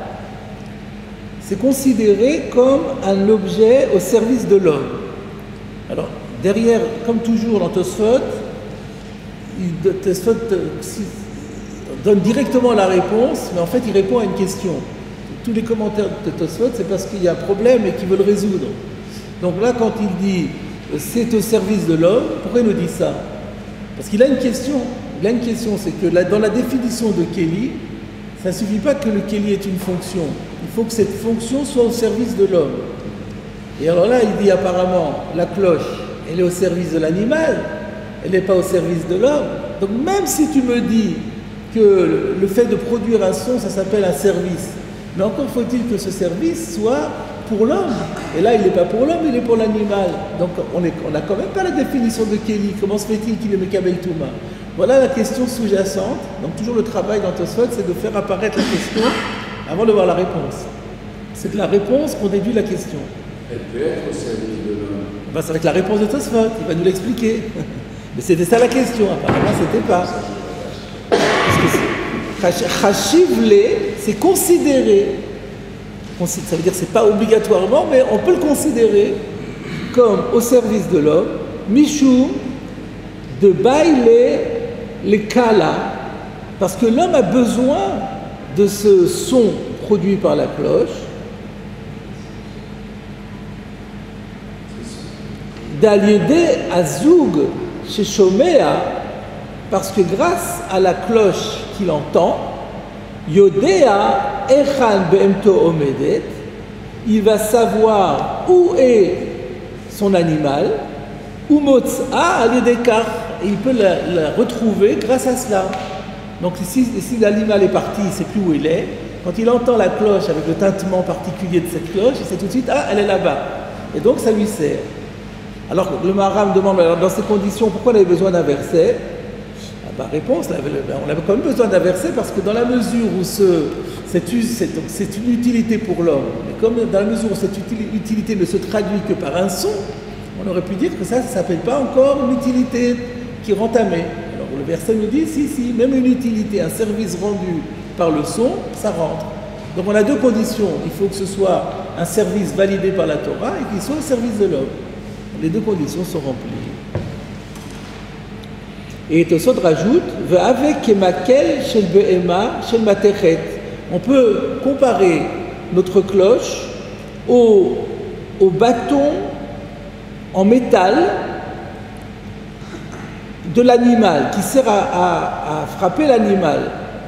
C'est considéré comme un objet au service de l'homme. Alors, derrière, comme toujours dans Tosfot, il, Tosfot donne directement la réponse, mais en fait, il répond à une question. Tous les commentaires de Tosfot, c'est parce qu'il y a un problème et qu'il veut le résoudre. Donc là, quand il dit c'est au service de l'homme. Pourquoi il nous dit ça? Parce qu'il a une question. Il a une question, c'est que là, dans la définition de Keli, ça ne suffit pas que le Keli ait une fonction. Il faut que cette fonction soit au service de l'homme. Et alors là, il dit apparemment, la cloche, elle est au service de l'animal, elle n'est pas au service de l'homme. Donc même si tu me dis que le fait de produire un son, ça s'appelle un service, mais encore faut-il que ce service soit pour l'homme. Et là, il n'est pas pour l'homme, il est pour l'animal. Donc on n'a quand même pas la définition de Keli. Comment se fait-il qu'il est Mekabel Touma? Voilà la question sous-jacente. Donc toujours le travail dans Tosfot, c'est de faire apparaître la question avant de voir la réponse. C'est de la réponse qu'on déduit la question. Elle peut être au service de l'homme. Ben, c'est avec la réponse de Tosfot, il va nous l'expliquer. Mais c'était ça la question, apparemment c'était pas. Parce que Chashivle, c'est considéré. Ça veut dire que c'est pas obligatoirement, mais on peut le considérer comme au service de l'homme. Mishou, de bailler les kala, parce que l'homme a besoin de ce son produit par la cloche. D'aliéder Azoug chez Shomea, parce que grâce à la cloche qu'il entend, Yodea Echan Be'emto Omedet, il va savoir où est son animal, ou Motza Aliedekar, et il peut la, la retrouver grâce à cela. Donc si, si l'animal est parti, il ne sait plus où il est, quand il entend la cloche avec le tintement particulier de cette cloche, il sait tout de suite, ah, elle est là-bas. Et donc ça lui sert. Alors le Maharam demande, alors, dans ces conditions, pourquoi on avait besoin d'un verset? Ah bah, réponse, on avait quand même besoin d'un verset parce que dans la mesure où c'est une utilité pour l'homme, mais comme dans la mesure où cette utilité ne se traduit que par un son, on aurait pu dire que ça, ça ne s'appelle pas encore une utilité qui est entamée. Alors le verset nous dit, si, si, même une utilité, un service rendu par le son, ça rentre. Donc on a deux conditions. Il faut que ce soit un service validé par la Torah et qu'il soit au service de l'homme. Les deux conditions sont remplies. Et Tosot rajoute, avec Kemakel shel Behema shel Matechet. On peut comparer notre cloche au, au bâton en métal de l'animal qui sert à, à, à frapper l'animal.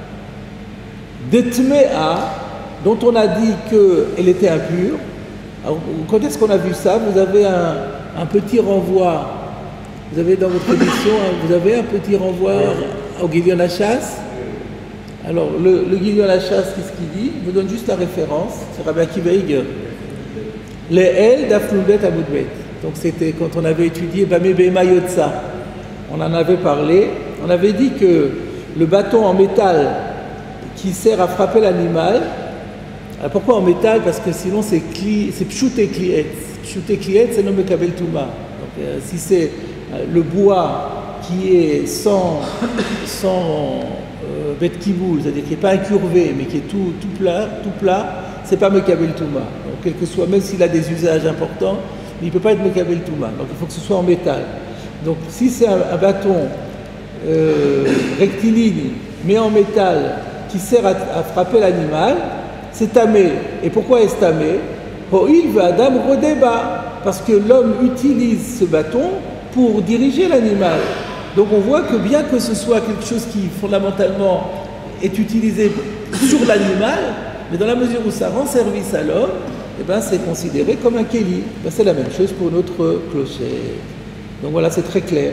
Detmea, dont on a dit qu'elle était impure. Alors, quand est-ce qu'on a vu ça? Vous avez un, un petit renvoi, vous avez dans votre édition, vous avez un petit renvoi au Guillon Hachas. Alors, le, le Guillon Hachas, qu'est-ce qu'il dit? Je vous donne juste la référence, c'est Rabbi Akiva Eiger. Les El d'Afnubet Amoudbet. Donc, c'était quand on avait étudié Bamé Bema Yotza. On en avait parlé. On avait dit que le bâton en métal qui sert à frapper l'animal. Alors pourquoi en métal? Parce que sinon c'est pshouté kliet. Pshouté kliet, c'est nommé kabel touma. Donc euh, si c'est euh, le bois qui est sans, sans euh, bet kiboul, c'est-à-dire qui n'est pas incurvé, mais qui est tout, tout plat, tout plat, c'est pas mekabel touma. Donc quel que soit, même s'il a des usages importants, il ne peut pas être mekabel touma. Donc il faut que ce soit en métal. Donc si c'est un, un bâton euh, rectiligne, mais en métal, qui sert à, à frapper l'animal, c'est tamé. Et pourquoi est-ce tamé? Ho'il va Adam rodeba, parce que l'homme utilise ce bâton pour diriger l'animal. Donc on voit que bien que ce soit quelque chose qui fondamentalement est utilisé sur l'animal, mais dans la mesure où ça rend service à l'homme, eh ben c'est considéré comme un kéli. Ben c'est la même chose pour notre clocher. Donc voilà, c'est très clair.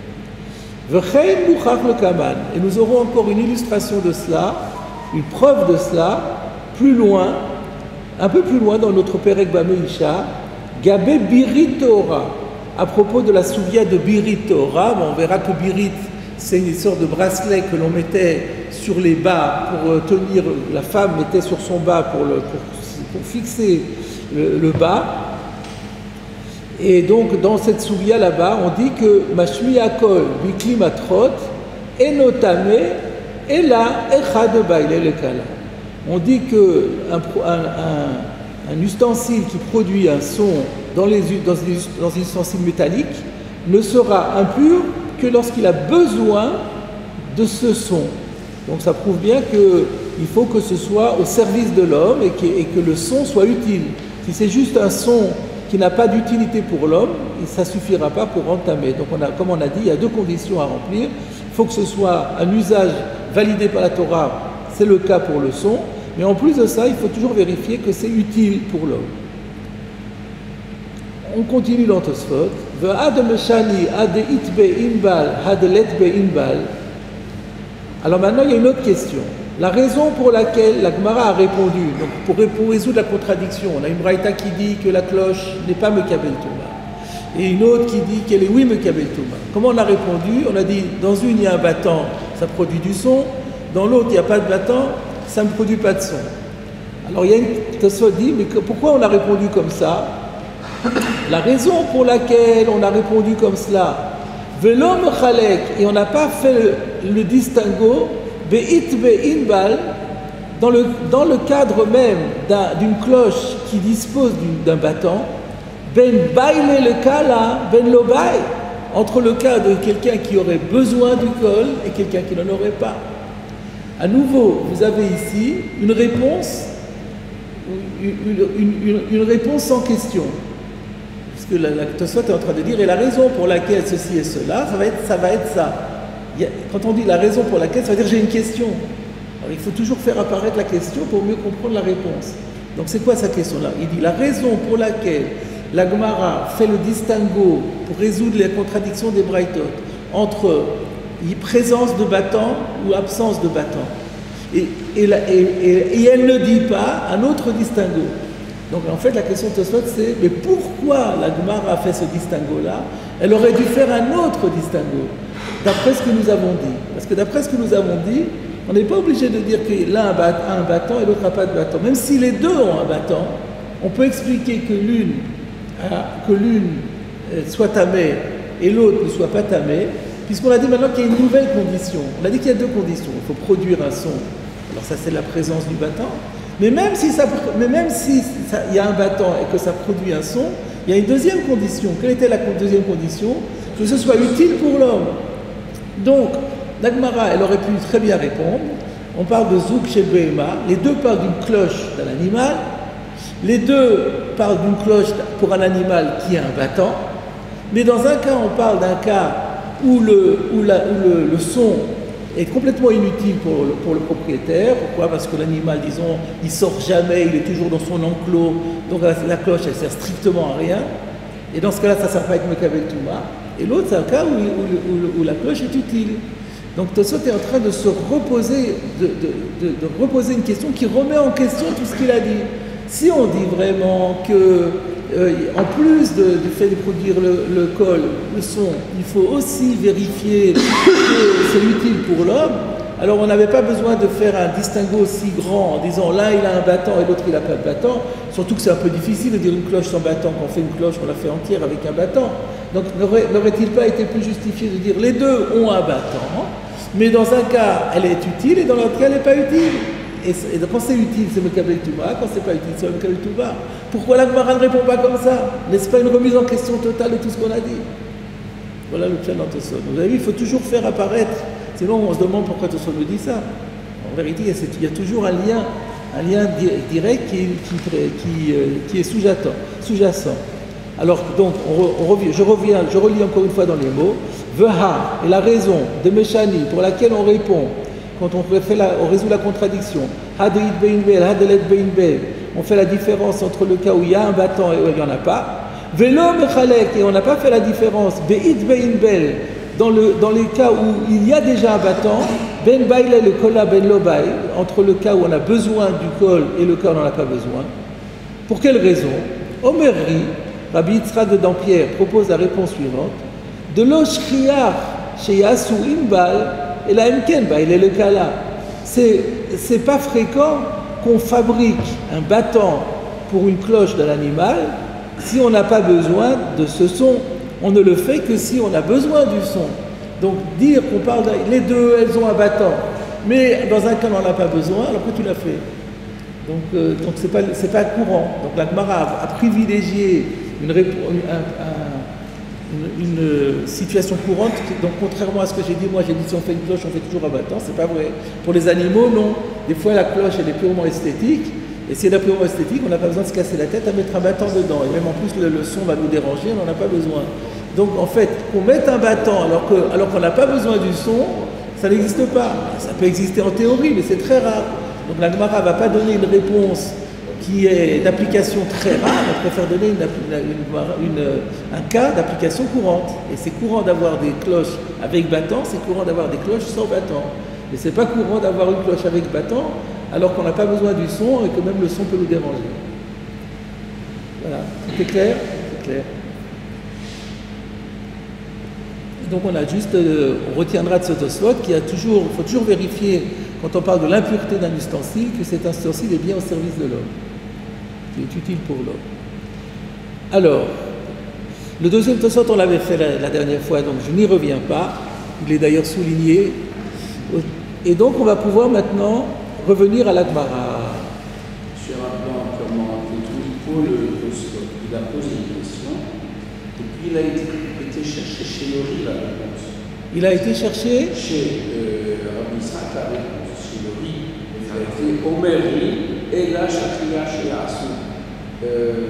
Et nous aurons encore une illustration de cela, une preuve de cela, plus loin, un peu plus loin dans notre Perek Bamei-Isha, Gabé Birit Torah, à propos de la souvia de Birit Torah. Bon, on verra que Birit, c'est une sorte de bracelet que l'on mettait sur les bas pour tenir, la femme mettait sur son bas pour, le, pour, pour fixer le, le bas. Et donc, dans cette souvia là-bas, on dit que Mashmi Akol, Bikli Matrot, Enotame, Ela Echad Baile Lekala. On dit qu'un un, un, un ustensile qui produit un son dans, les, dans, dans un ustensile métallique ne sera impur que lorsqu'il a besoin de ce son. Donc ça prouve bien qu'il faut que ce soit au service de l'homme et, et que le son soit utile. Si c'est juste un son qui n'a pas d'utilité pour l'homme, ça ne suffira pas pour entamer. Donc on a, comme on a dit, il y a deux conditions à remplir. Il faut que ce soit un usage validé par la Torah, c'est le cas pour le son, mais en plus de ça, il faut toujours vérifier que c'est utile pour l'homme. On continue dans Tosfot. Alors maintenant, il y a une autre question. La raison pour laquelle la Gemara a répondu, donc pour, pour résoudre la contradiction, on a une braïta qui dit que la cloche n'est pas Mekabel Touma, et une autre qui dit qu'elle est oui Mekabel Touma. Comment on a répondu? On a dit, dans une, il y a un battant, ça produit du son, dans l'autre, il n'y a pas de battant, ça ne produit pas de son. Alors il y a une Tosfot dit, mais que, pourquoi on a répondu comme ça? La raison pour laquelle on a répondu comme cela, Velo Mechalek, et on n'a pas fait le, le distinguo, Be'it Be'inbal, dans le, dans le cadre même d'une cloche qui dispose d'un battant, Ben Baile le Kala, Ben Lobai, entre le cas de quelqu'un qui aurait besoin du col et quelqu'un qui n'en aurait pas. À nouveau, vous avez ici une réponse, une, une, une, une réponse sans question. Parce que la, la Tosfot est en train de dire, et la raison pour laquelle ceci et cela, ça va être ça. Va être ça. Il y a, quand on dit la raison pour laquelle, ça veut dire j'ai une question. Alors il faut toujours faire apparaître la question pour mieux comprendre la réponse. Donc c'est quoi sa question-là? Il dit la raison pour laquelle la Gemara fait le distinguo pour résoudre les contradictions des Braïtot entre présence de battant ou absence de battant. Et, et, la, et, et, et elle ne dit pas un autre distinguo. Donc en fait la question de Tosfot c'est mais pourquoi la Gemara a fait ce distinguo-là? Elle aurait dû faire un autre distinguo, d'après ce que nous avons dit. Parce que d'après ce que nous avons dit, on n'est pas obligé de dire que l'un a un battant et l'autre n'a pas de battant. Même si les deux ont un battant, on peut expliquer que l'une que l'une soit tamée et l'autre ne soit pas tamée, puisqu'on a dit maintenant qu'il y a une nouvelle condition. On a dit qu'il y a deux conditions. Il faut produire un son. Alors ça c'est la présence du battant. Mais même si ça, mais même si ça, il y a un battant et que ça produit un son, il y a une deuxième condition. Quelle était la deuxième condition? Que ce soit utile pour l'homme. Donc, la Gemara, elle aurait pu très bien répondre. On parle de Zouk chez Behema. Les deux parlent d'une cloche d'un animal. Les deux parlent d'une cloche pour un animal qui a un battant. Mais dans un cas, on parle d'un cas où le, où la, où le, le son est complètement inutile pour le, pour le propriétaire. Pourquoi? Parce que l'animal, disons, il sort jamais, il est toujours dans son enclos. Donc la, la cloche, elle sert strictement à rien. Et dans ce cas-là, ça ne sert pas avec Mekabel Touma. Et l'autre, c'est un cas où, où, où, où la cloche est utile. Donc Tosfot est en train de se reposer, de, de, de, de reposer une question qui remet en question tout ce qu'il a dit. Si on dit vraiment que, euh, en plus de, du fait de produire le, le col, le son, il faut aussi vérifier que c'est utile pour l'homme, alors on n'avait pas besoin de faire un distinguo aussi grand en disant l'un il a un battant et l'autre il n'a pas de battant, surtout que c'est un peu difficile de dire une cloche sans battant. Quand on fait une cloche, on la fait entière avec un battant. Donc n'aurait-il pas été plus justifié de dire les deux ont un battant, mais dans un cas elle est utile et dans l'autre cas elle n'est pas utile? Et, et quand c'est utile, c'est Mekabel Touma, quand c'est pas utile, c'est Mekabel Touma. Pourquoi la Gemara ne répond pas comme ça? N'est-ce pas une remise en question totale de tout ce qu'on a dit? Voilà le plan dans Tosfot. Vous avez vu, il faut toujours faire apparaître, sinon on se demande pourquoi Tosfot nous dit ça. En vérité, il y a toujours un lien, un lien direct qui, qui, qui, euh, qui est sous-jacent. Sous-jacent. Alors donc, on, on revient, je reviens, je relis encore une fois dans les mots. Veha est la raison de Meshani pour laquelle on répond quand on, fait la, on résout la contradiction. Hadeit beinbel, hadelet beinbel. On fait la différence entre le cas où il y a un battant et où il n'y en a pas. Velo mechalek, et on n'a pas fait la différence. Beit beinbel, dans, le, dans les cas où il y a déjà un battant. Ben baile le kola ben lobai, entre le cas où on a besoin du col et le cas où on n'en a pas besoin. Pour quelle raison? Omerri, Rabbi Yitzhak de Dampierre propose la réponse suivante. De l'oshriar chez Yasu Imbal, et la Mken, bah, il est le cas là. C'est pas fréquent qu'on fabrique un battant pour une cloche de l'animal si on n'a pas besoin de ce son. On ne le fait que si on a besoin du son. Donc dire qu'on parle, les deux, elles ont un battant, mais dans un cas on n'en a pas besoin, alors que tu l'as fait. Donc euh, donc c'est pas c'est pas courant. Donc la Gemara a, a privilégié une, un, un, une, une situation courante. Donc contrairement à ce que j'ai dit, moi j'ai dit si on fait une cloche, on fait toujours un battant. C'est pas vrai. Pour les animaux, non. Des fois la cloche elle est purement esthétique, Et si c'est la purement esthétique, on n'a pas besoin de se casser la tête à mettre un battant dedans. Et même en plus, le, le son va nous déranger, on n'en a pas besoin. Donc en fait, qu'on mette un battant alors qu'on alors qu'on n'a pas besoin du son, ça n'existe pas. Ça peut exister en théorie, mais c'est très rare. Donc la Gemara ne va pas donner une réponse qui est d'application très rare, elle préfère donner une, une, une, un cas d'application courante. Et c'est courant d'avoir des cloches avec battant, c'est courant d'avoir des cloches sans battant. Mais c'est pas courant d'avoir une cloche avec battant alors qu'on n'a pas besoin du son et que même le son peut nous déranger. Voilà, c'est clair? C'est clair. Donc on a juste, euh, on retiendra de ce Tosfot qu'il y a toujours, il faut toujours vérifier quand on parle de l'impureté d'un ustensile que cet ustensile est bien au service de l'homme, qui est utile pour l'homme. Alors, le deuxième Tosfot on l'avait fait la, la dernière fois, donc je n'y reviens pas. Il est d'ailleurs souligné. Et donc on va pouvoir maintenant revenir à la Gemara. Sur un plan purement technique, pour le Tosfot, il a posé une question, et puis il a été, été cherché chez Lori la réponse. Il a été cherché chez euh, Rabbi Yitzhak la réponse, chez Lori, il a été Omeri, et là, Shakria chez Assou. Euh,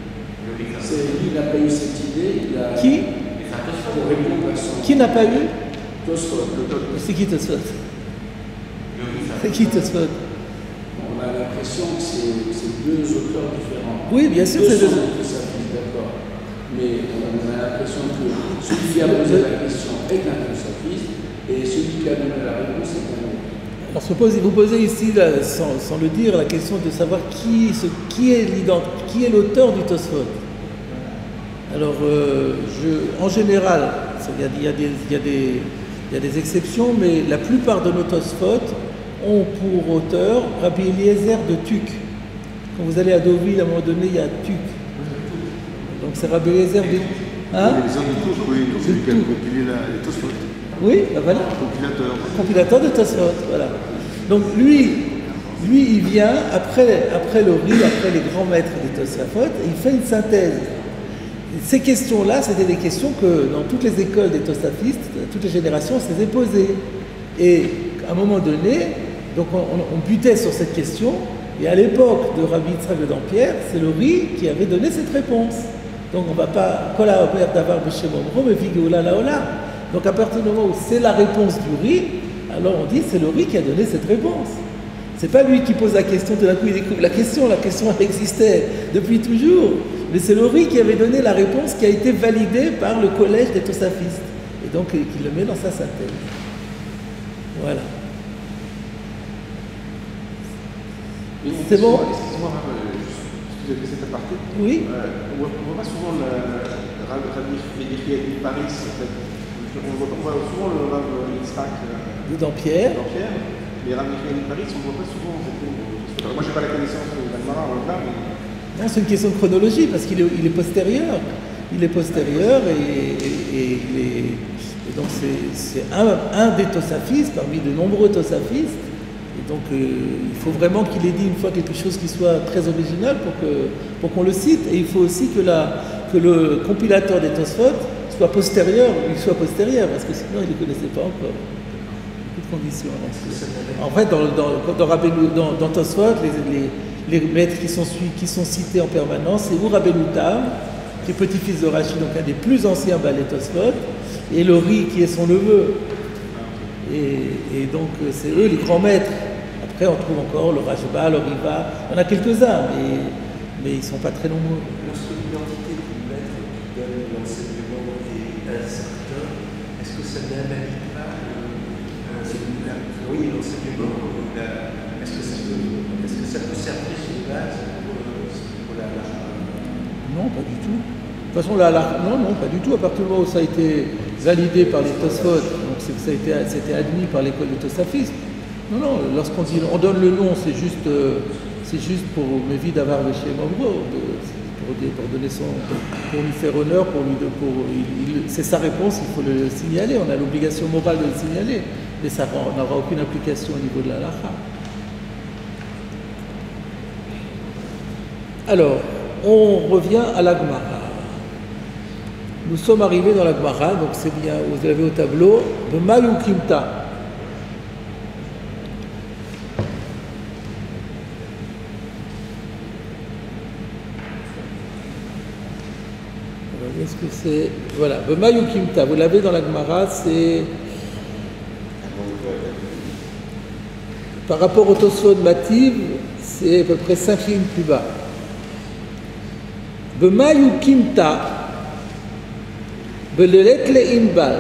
lui, il n'a pas eu cette idée, il a, Qui pour répondre à son... Qui n'a pas eu Tosfot. C'est qui Tosfot? C'est qui Tosfot? On a l'impression que c'est deux auteurs différents. Oui, bien sûr, c'est c'est deux deux auteurs. D'accord. Mais on a l'impression que celui qui a posé la question est un tosafiste et celui qui a donné la réponse est un autre. Alors, se pose, vous posez ici, là, sans, sans le dire, la question de savoir qui, ce, qui est qui est l'auteur du Tosfot. Alors, euh, je, en général, il y a, il y a des, il y a des, il y a des exceptions, mais la plupart de nos Tosfot ont pour auteur Rabbi Eliezer de Tuk. Quand vous allez à Deauville, à un moment donné, il y a Tuk. Donc c'est Rabbi Eliezer de... Hein? Les hommes de Tuk, oui, celui qui a compilé les Tosfot. Oui, ben voilà. Compilateur. Compilateur de Tosfot, voilà. Donc lui, lui, il vient après, après le riz, après les grands maîtres des Tosfot, et il fait une synthèse. Et ces questions-là, c'était des questions que dans toutes les écoles des Tosafistes, toutes les générations, on se les posées. Et à un moment donné, donc on, on, on butait sur cette question, et à l'époque de Rabbi Yitzhak de Dampierre, c'est le riz qui avait donné cette réponse. Donc on ne va pas Kola Omer Davar B'Shem Omro, mais Vigeoula Laola. Donc à partir du moment où c'est la réponse du riz, alors on dit c'est le riz qui a donné cette réponse. C'est pas lui qui pose la question, tout d'un coup il découvre la question, la question elle existait depuis toujours. Mais c'est le riz qui avait donné la réponse qui a été validée par le collège des Tosafistes. Et donc il le met dans sa synthèse. Voilà. C'est bon? Excuse-moi, excusez-moi, cette aparté. Oui. Euh, on ne voit pas souvent le Rabbi Frédéric Paris, en fait. On voit, on voit souvent le Rabbi Yitzhak de Dampierre. Mais Rabbi Frédéric Paris, on ne voit pas souvent. Alors, moi, je n'ai pas la connaissance de l'Agmara en là, mais. Non, c'est une question de chronologie parce qu'il est, il est postérieur. Il est postérieur et, et, et, il est, et donc c'est un, un des Tosafistes parmi de nombreux Tosafistes. Et donc euh, il faut vraiment qu'il ait dit une fois quelque chose qui soit très original pour que pour qu'on le cite. Et il faut aussi que, la, que le compilateur des Tosfot soit postérieur, lui soit postérieur, parce que sinon il ne les connaissait pas encore. Beaucoup de conditions. En fait, dans, dans, dans, Rabbeinu, dans, dans Tosfot, les, les Les maîtres qui sont, qui sont cités en permanence, c'est Rabbeinu Tam, qui est petit-fils de Rashi, donc un des plus anciens Balei Tosfot, et le Ri, qui est son neveu. Et, et donc, c'est eux les grands maîtres. Après, on trouve encore le Rajba, le Riva, il y en a quelques-uns, mais, mais ils ne sont pas très nombreux. Lorsque l'identité du maître qui donne l'enseignement est incertain, est-ce que ça n'invalide pas le, euh, oui, l'enseignement Est-ce que ça peut, est-ce que ça peut servir de base pour, pour la halakha? Non, pas du tout. De toute façon, la halakha, non, non, pas du tout. À partir du moment où ça a été validé par les Tosfot, donc ça a été, c'était admis par l'école des Tosafistes. Non, non, lorsqu'on dit, on donne le nom, c'est juste, c'est juste pour Mevi Davar Veshem Omro, pour, pour donner son, pour lui faire honneur, pour lui, pour, il, il, c'est sa réponse, il faut le signaler. On a l'obligation morale de le signaler, mais ça n'aura aucune application au niveau de la halakha. Alors, on revient à la Gemara. Nous sommes arrivés dans la Gemara, donc c'est bien, vous l'avez au tableau, de Mayukimta. que c'est... Voilà, Bema Yukimta, vous l'avez dans la Gemara, c'est... Par rapport au Tosfot Mativ, c'est à peu près cinq lignes plus bas. Bema Yukimta, Belelet le Inbal.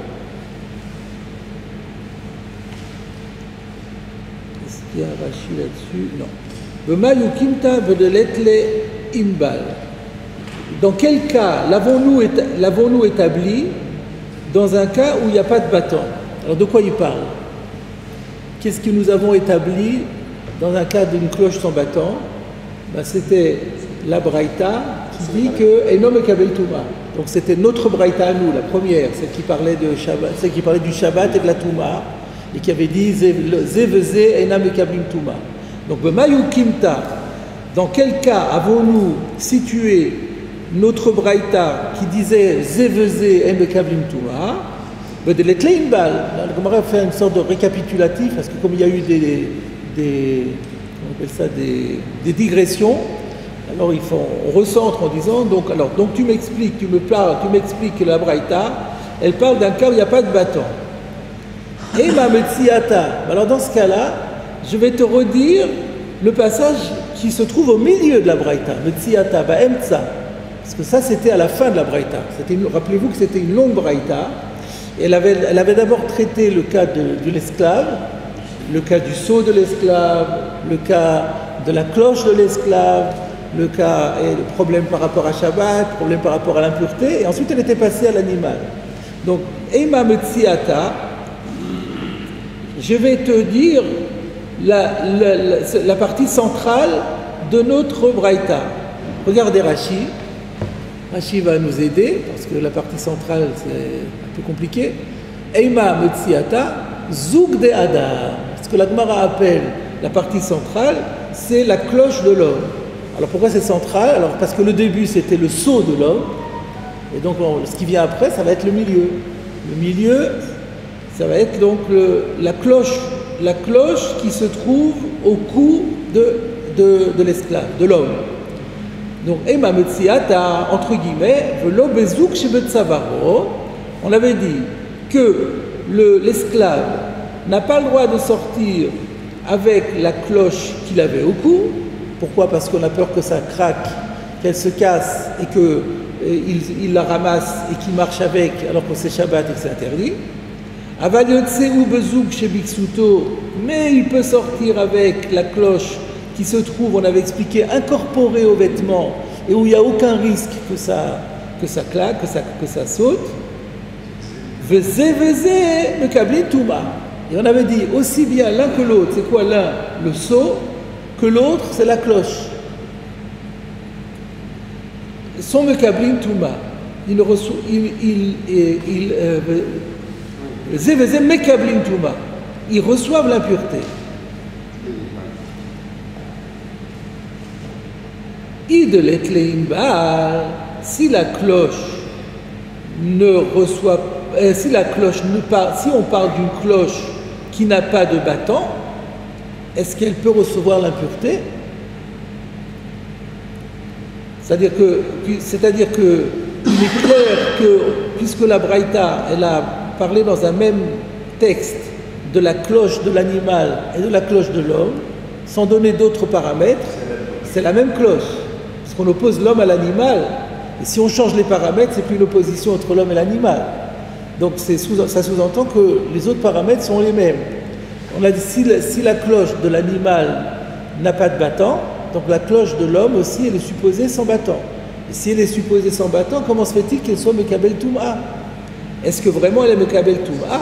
Est-ce qu'il y a un Rashi là-dessus? Non. Bema Yukimta, Belelet le Inbal. Dans quel cas l'avons-nous éta l'avons-nous établi? Dans un cas où il n'y a pas de bâton. Alors de quoi il parle? Qu'est-ce que nous avons établi dans un cas d'une cloche sans bâton? Ben, c'était la Braïta qui dit que Enom Mekabel Touma. Donc c'était notre Braïta à nous, la première, celle qui parlait de Shabbat, celle qui parlait du Shabbat et de la Touma, et qui avait dit Zeveze Enam Mekabel Touma. Donc Bemayu Kimta, dans quel cas avons-nous situé notre Braïta qui disait Zeveze Enam Mekabel Touma? De l'Etleïnbal, le Gemara fait une sorte de récapitulatif, parce que comme il y a eu des, des, on appelle ça des, des digressions, alors il faut, on recentre en disant, donc, alors, donc tu m'expliques, tu me parles, tu m'expliques que la Braïta, elle parle d'un cas où il n'y a pas de bâton. Et ma Metsiata, alors dans ce cas-là, je vais te redire le passage qui se trouve au milieu de la Braïta, Metsiata, Ba'emtsa, parce que ça c'était à la fin de la Braïta. Rappelez-vous que c'était une longue Braïta. Elle avait, elle avait d'abord traité le cas de, de l'esclave, le cas du sceau de l'esclave, le cas de la cloche de l'esclave, le cas et le problème par rapport à Shabbat, problème par rapport à l'impureté, et ensuite elle était passée à l'animal. Donc, Ema Metsiata, je vais te dire la, la, la, la partie centrale de notre Braïta. Regardez Rashi. Rashi va nous aider, parce que la partie centrale, c'est un peu compliqué. Eima Metsiata, Zouk de Adar. Ce que la Gemara appelle la partie centrale, c'est la cloche de l'homme. Alors pourquoi c'est central? Alors parce que le début, c'était le sceau de l'homme. Et donc, on, ce qui vient après, ça va être le milieu. Le milieu, ça va être donc le, la cloche, la cloche qui se trouve au cou de, de, de l'esclave, de l'homme. Donc, Ema Metsiata, entre guillemets, Velo Bezouk Shebetzavaro, on avait dit que l'esclave n'a pas le droit de sortir avec la cloche qu'il avait au cou. Pourquoi? Parce qu'on a peur que ça craque, qu'elle se casse et qu'il il la ramasse et qu'il marche avec alors que c'est Shabbat et que c'est interdit. Avaliotse ou Bezouk Shebiksuto, mais il peut sortir avec la cloche qui se trouve, on avait expliqué, incorporé aux vêtements et où il n'y a aucun risque que ça, que ça claque, que ça, que ça saute. Veze veze mekabli touma. Et on avait dit aussi bien l'un que l'autre, c'est quoi l'un? Le sceau, que l'autre, c'est la cloche. Son mekabli touma. Il reçoit, il, il, il, il euh, veze veze mekabli touma. Ils reçoivent l'impureté. Si la cloche ne reçoit, euh, si la cloche ne parle, si on parle d'une cloche qui n'a pas de battant, est-ce qu'elle peut recevoir l'impureté? C'est-à-dire que, c'est-à-dire que il est clair que puisque la Braïta, elle a parlé dans un même texte de la cloche de l'animal et de la cloche de l'homme, sans donner d'autres paramètres, c'est la même cloche. Parce qu'on oppose l'homme à l'animal, et si on change les paramètres, c'est plus une opposition entre l'homme et l'animal. Donc sous, ça sous-entend que les autres paramètres sont les mêmes. On a dit si la, si la cloche de l'animal n'a pas de battant, donc la cloche de l'homme aussi, elle est supposée sans battant. Et si elle est supposée sans battant, comment se fait-il qu'elle soit Mekabel Touma? Est-ce que vraiment elle est Mekabel Touma?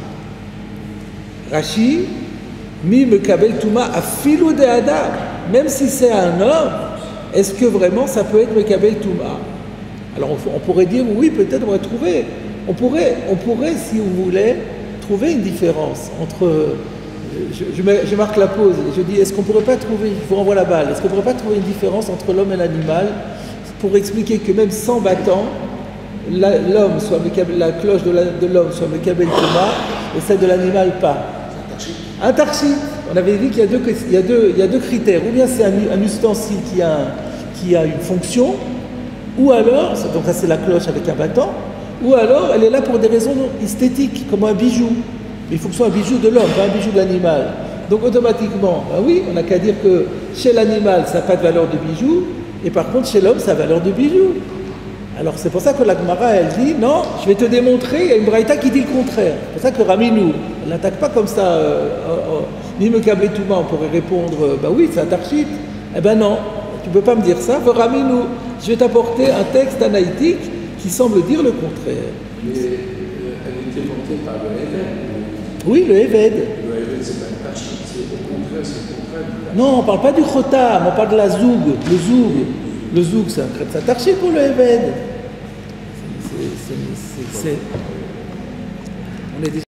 Rashi, Mi Mekabel Touma a filou de Adam, même si c'est un homme. Est-ce que vraiment ça peut être Mekabel Touma? Alors on, on pourrait dire oui, peut-être on va trouver. On pourrait, on pourrait, si vous voulez, trouver une différence entre. Je, je, je marque la pause et je dis est-ce qu'on pourrait pas trouver, je vous renvoie la balle, est-ce qu'on pourrait pas trouver une différence entre l'homme et l'animal pour expliquer que même sans battant, l'homme soit Mekabel, la cloche de l'homme soit Mekabel Touma et celle de l'animal pas. Un tarchit. On avait dit qu'il y a deux, il y a deux, il y a deux critères. Ou bien c'est un, un ustensile qui a, qui a une fonction, ou alors, donc ça c'est la cloche avec un battant, ou alors elle est là pour des raisons esthétiques, comme un bijou. Mais il faut que ce soit un bijou de l'homme, pas un bijou de l'animal. Donc automatiquement, ben oui, on n'a qu'à dire que chez l'animal, ça n'a pas de valeur de bijou, et par contre chez l'homme, ça a valeur de bijou. Alors c'est pour ça que la Gemara, elle dit, non, je vais te démontrer, il y a une braïta qui dit le contraire. C'est pour ça que Raminou, elle n'attaque pas comme ça, euh, euh, ni me câbler tout bas, on pourrait répondre, euh, bah oui, c'est un tarchit. Eh ben non, tu ne peux pas me dire ça, Raminou, je vais t'apporter un texte anaïtique qui semble dire le contraire. Mais euh, elle était montée par le Eved. Oui, le Eved. Le Eved, c'est pas une tarchit, c'est au contraire, c'est le contraire. Non, on ne parle pas du Chotam, on parle de la Zoug, le Zoug. Le Zoug, c'est un tarchit pour le Eved. C'est... On est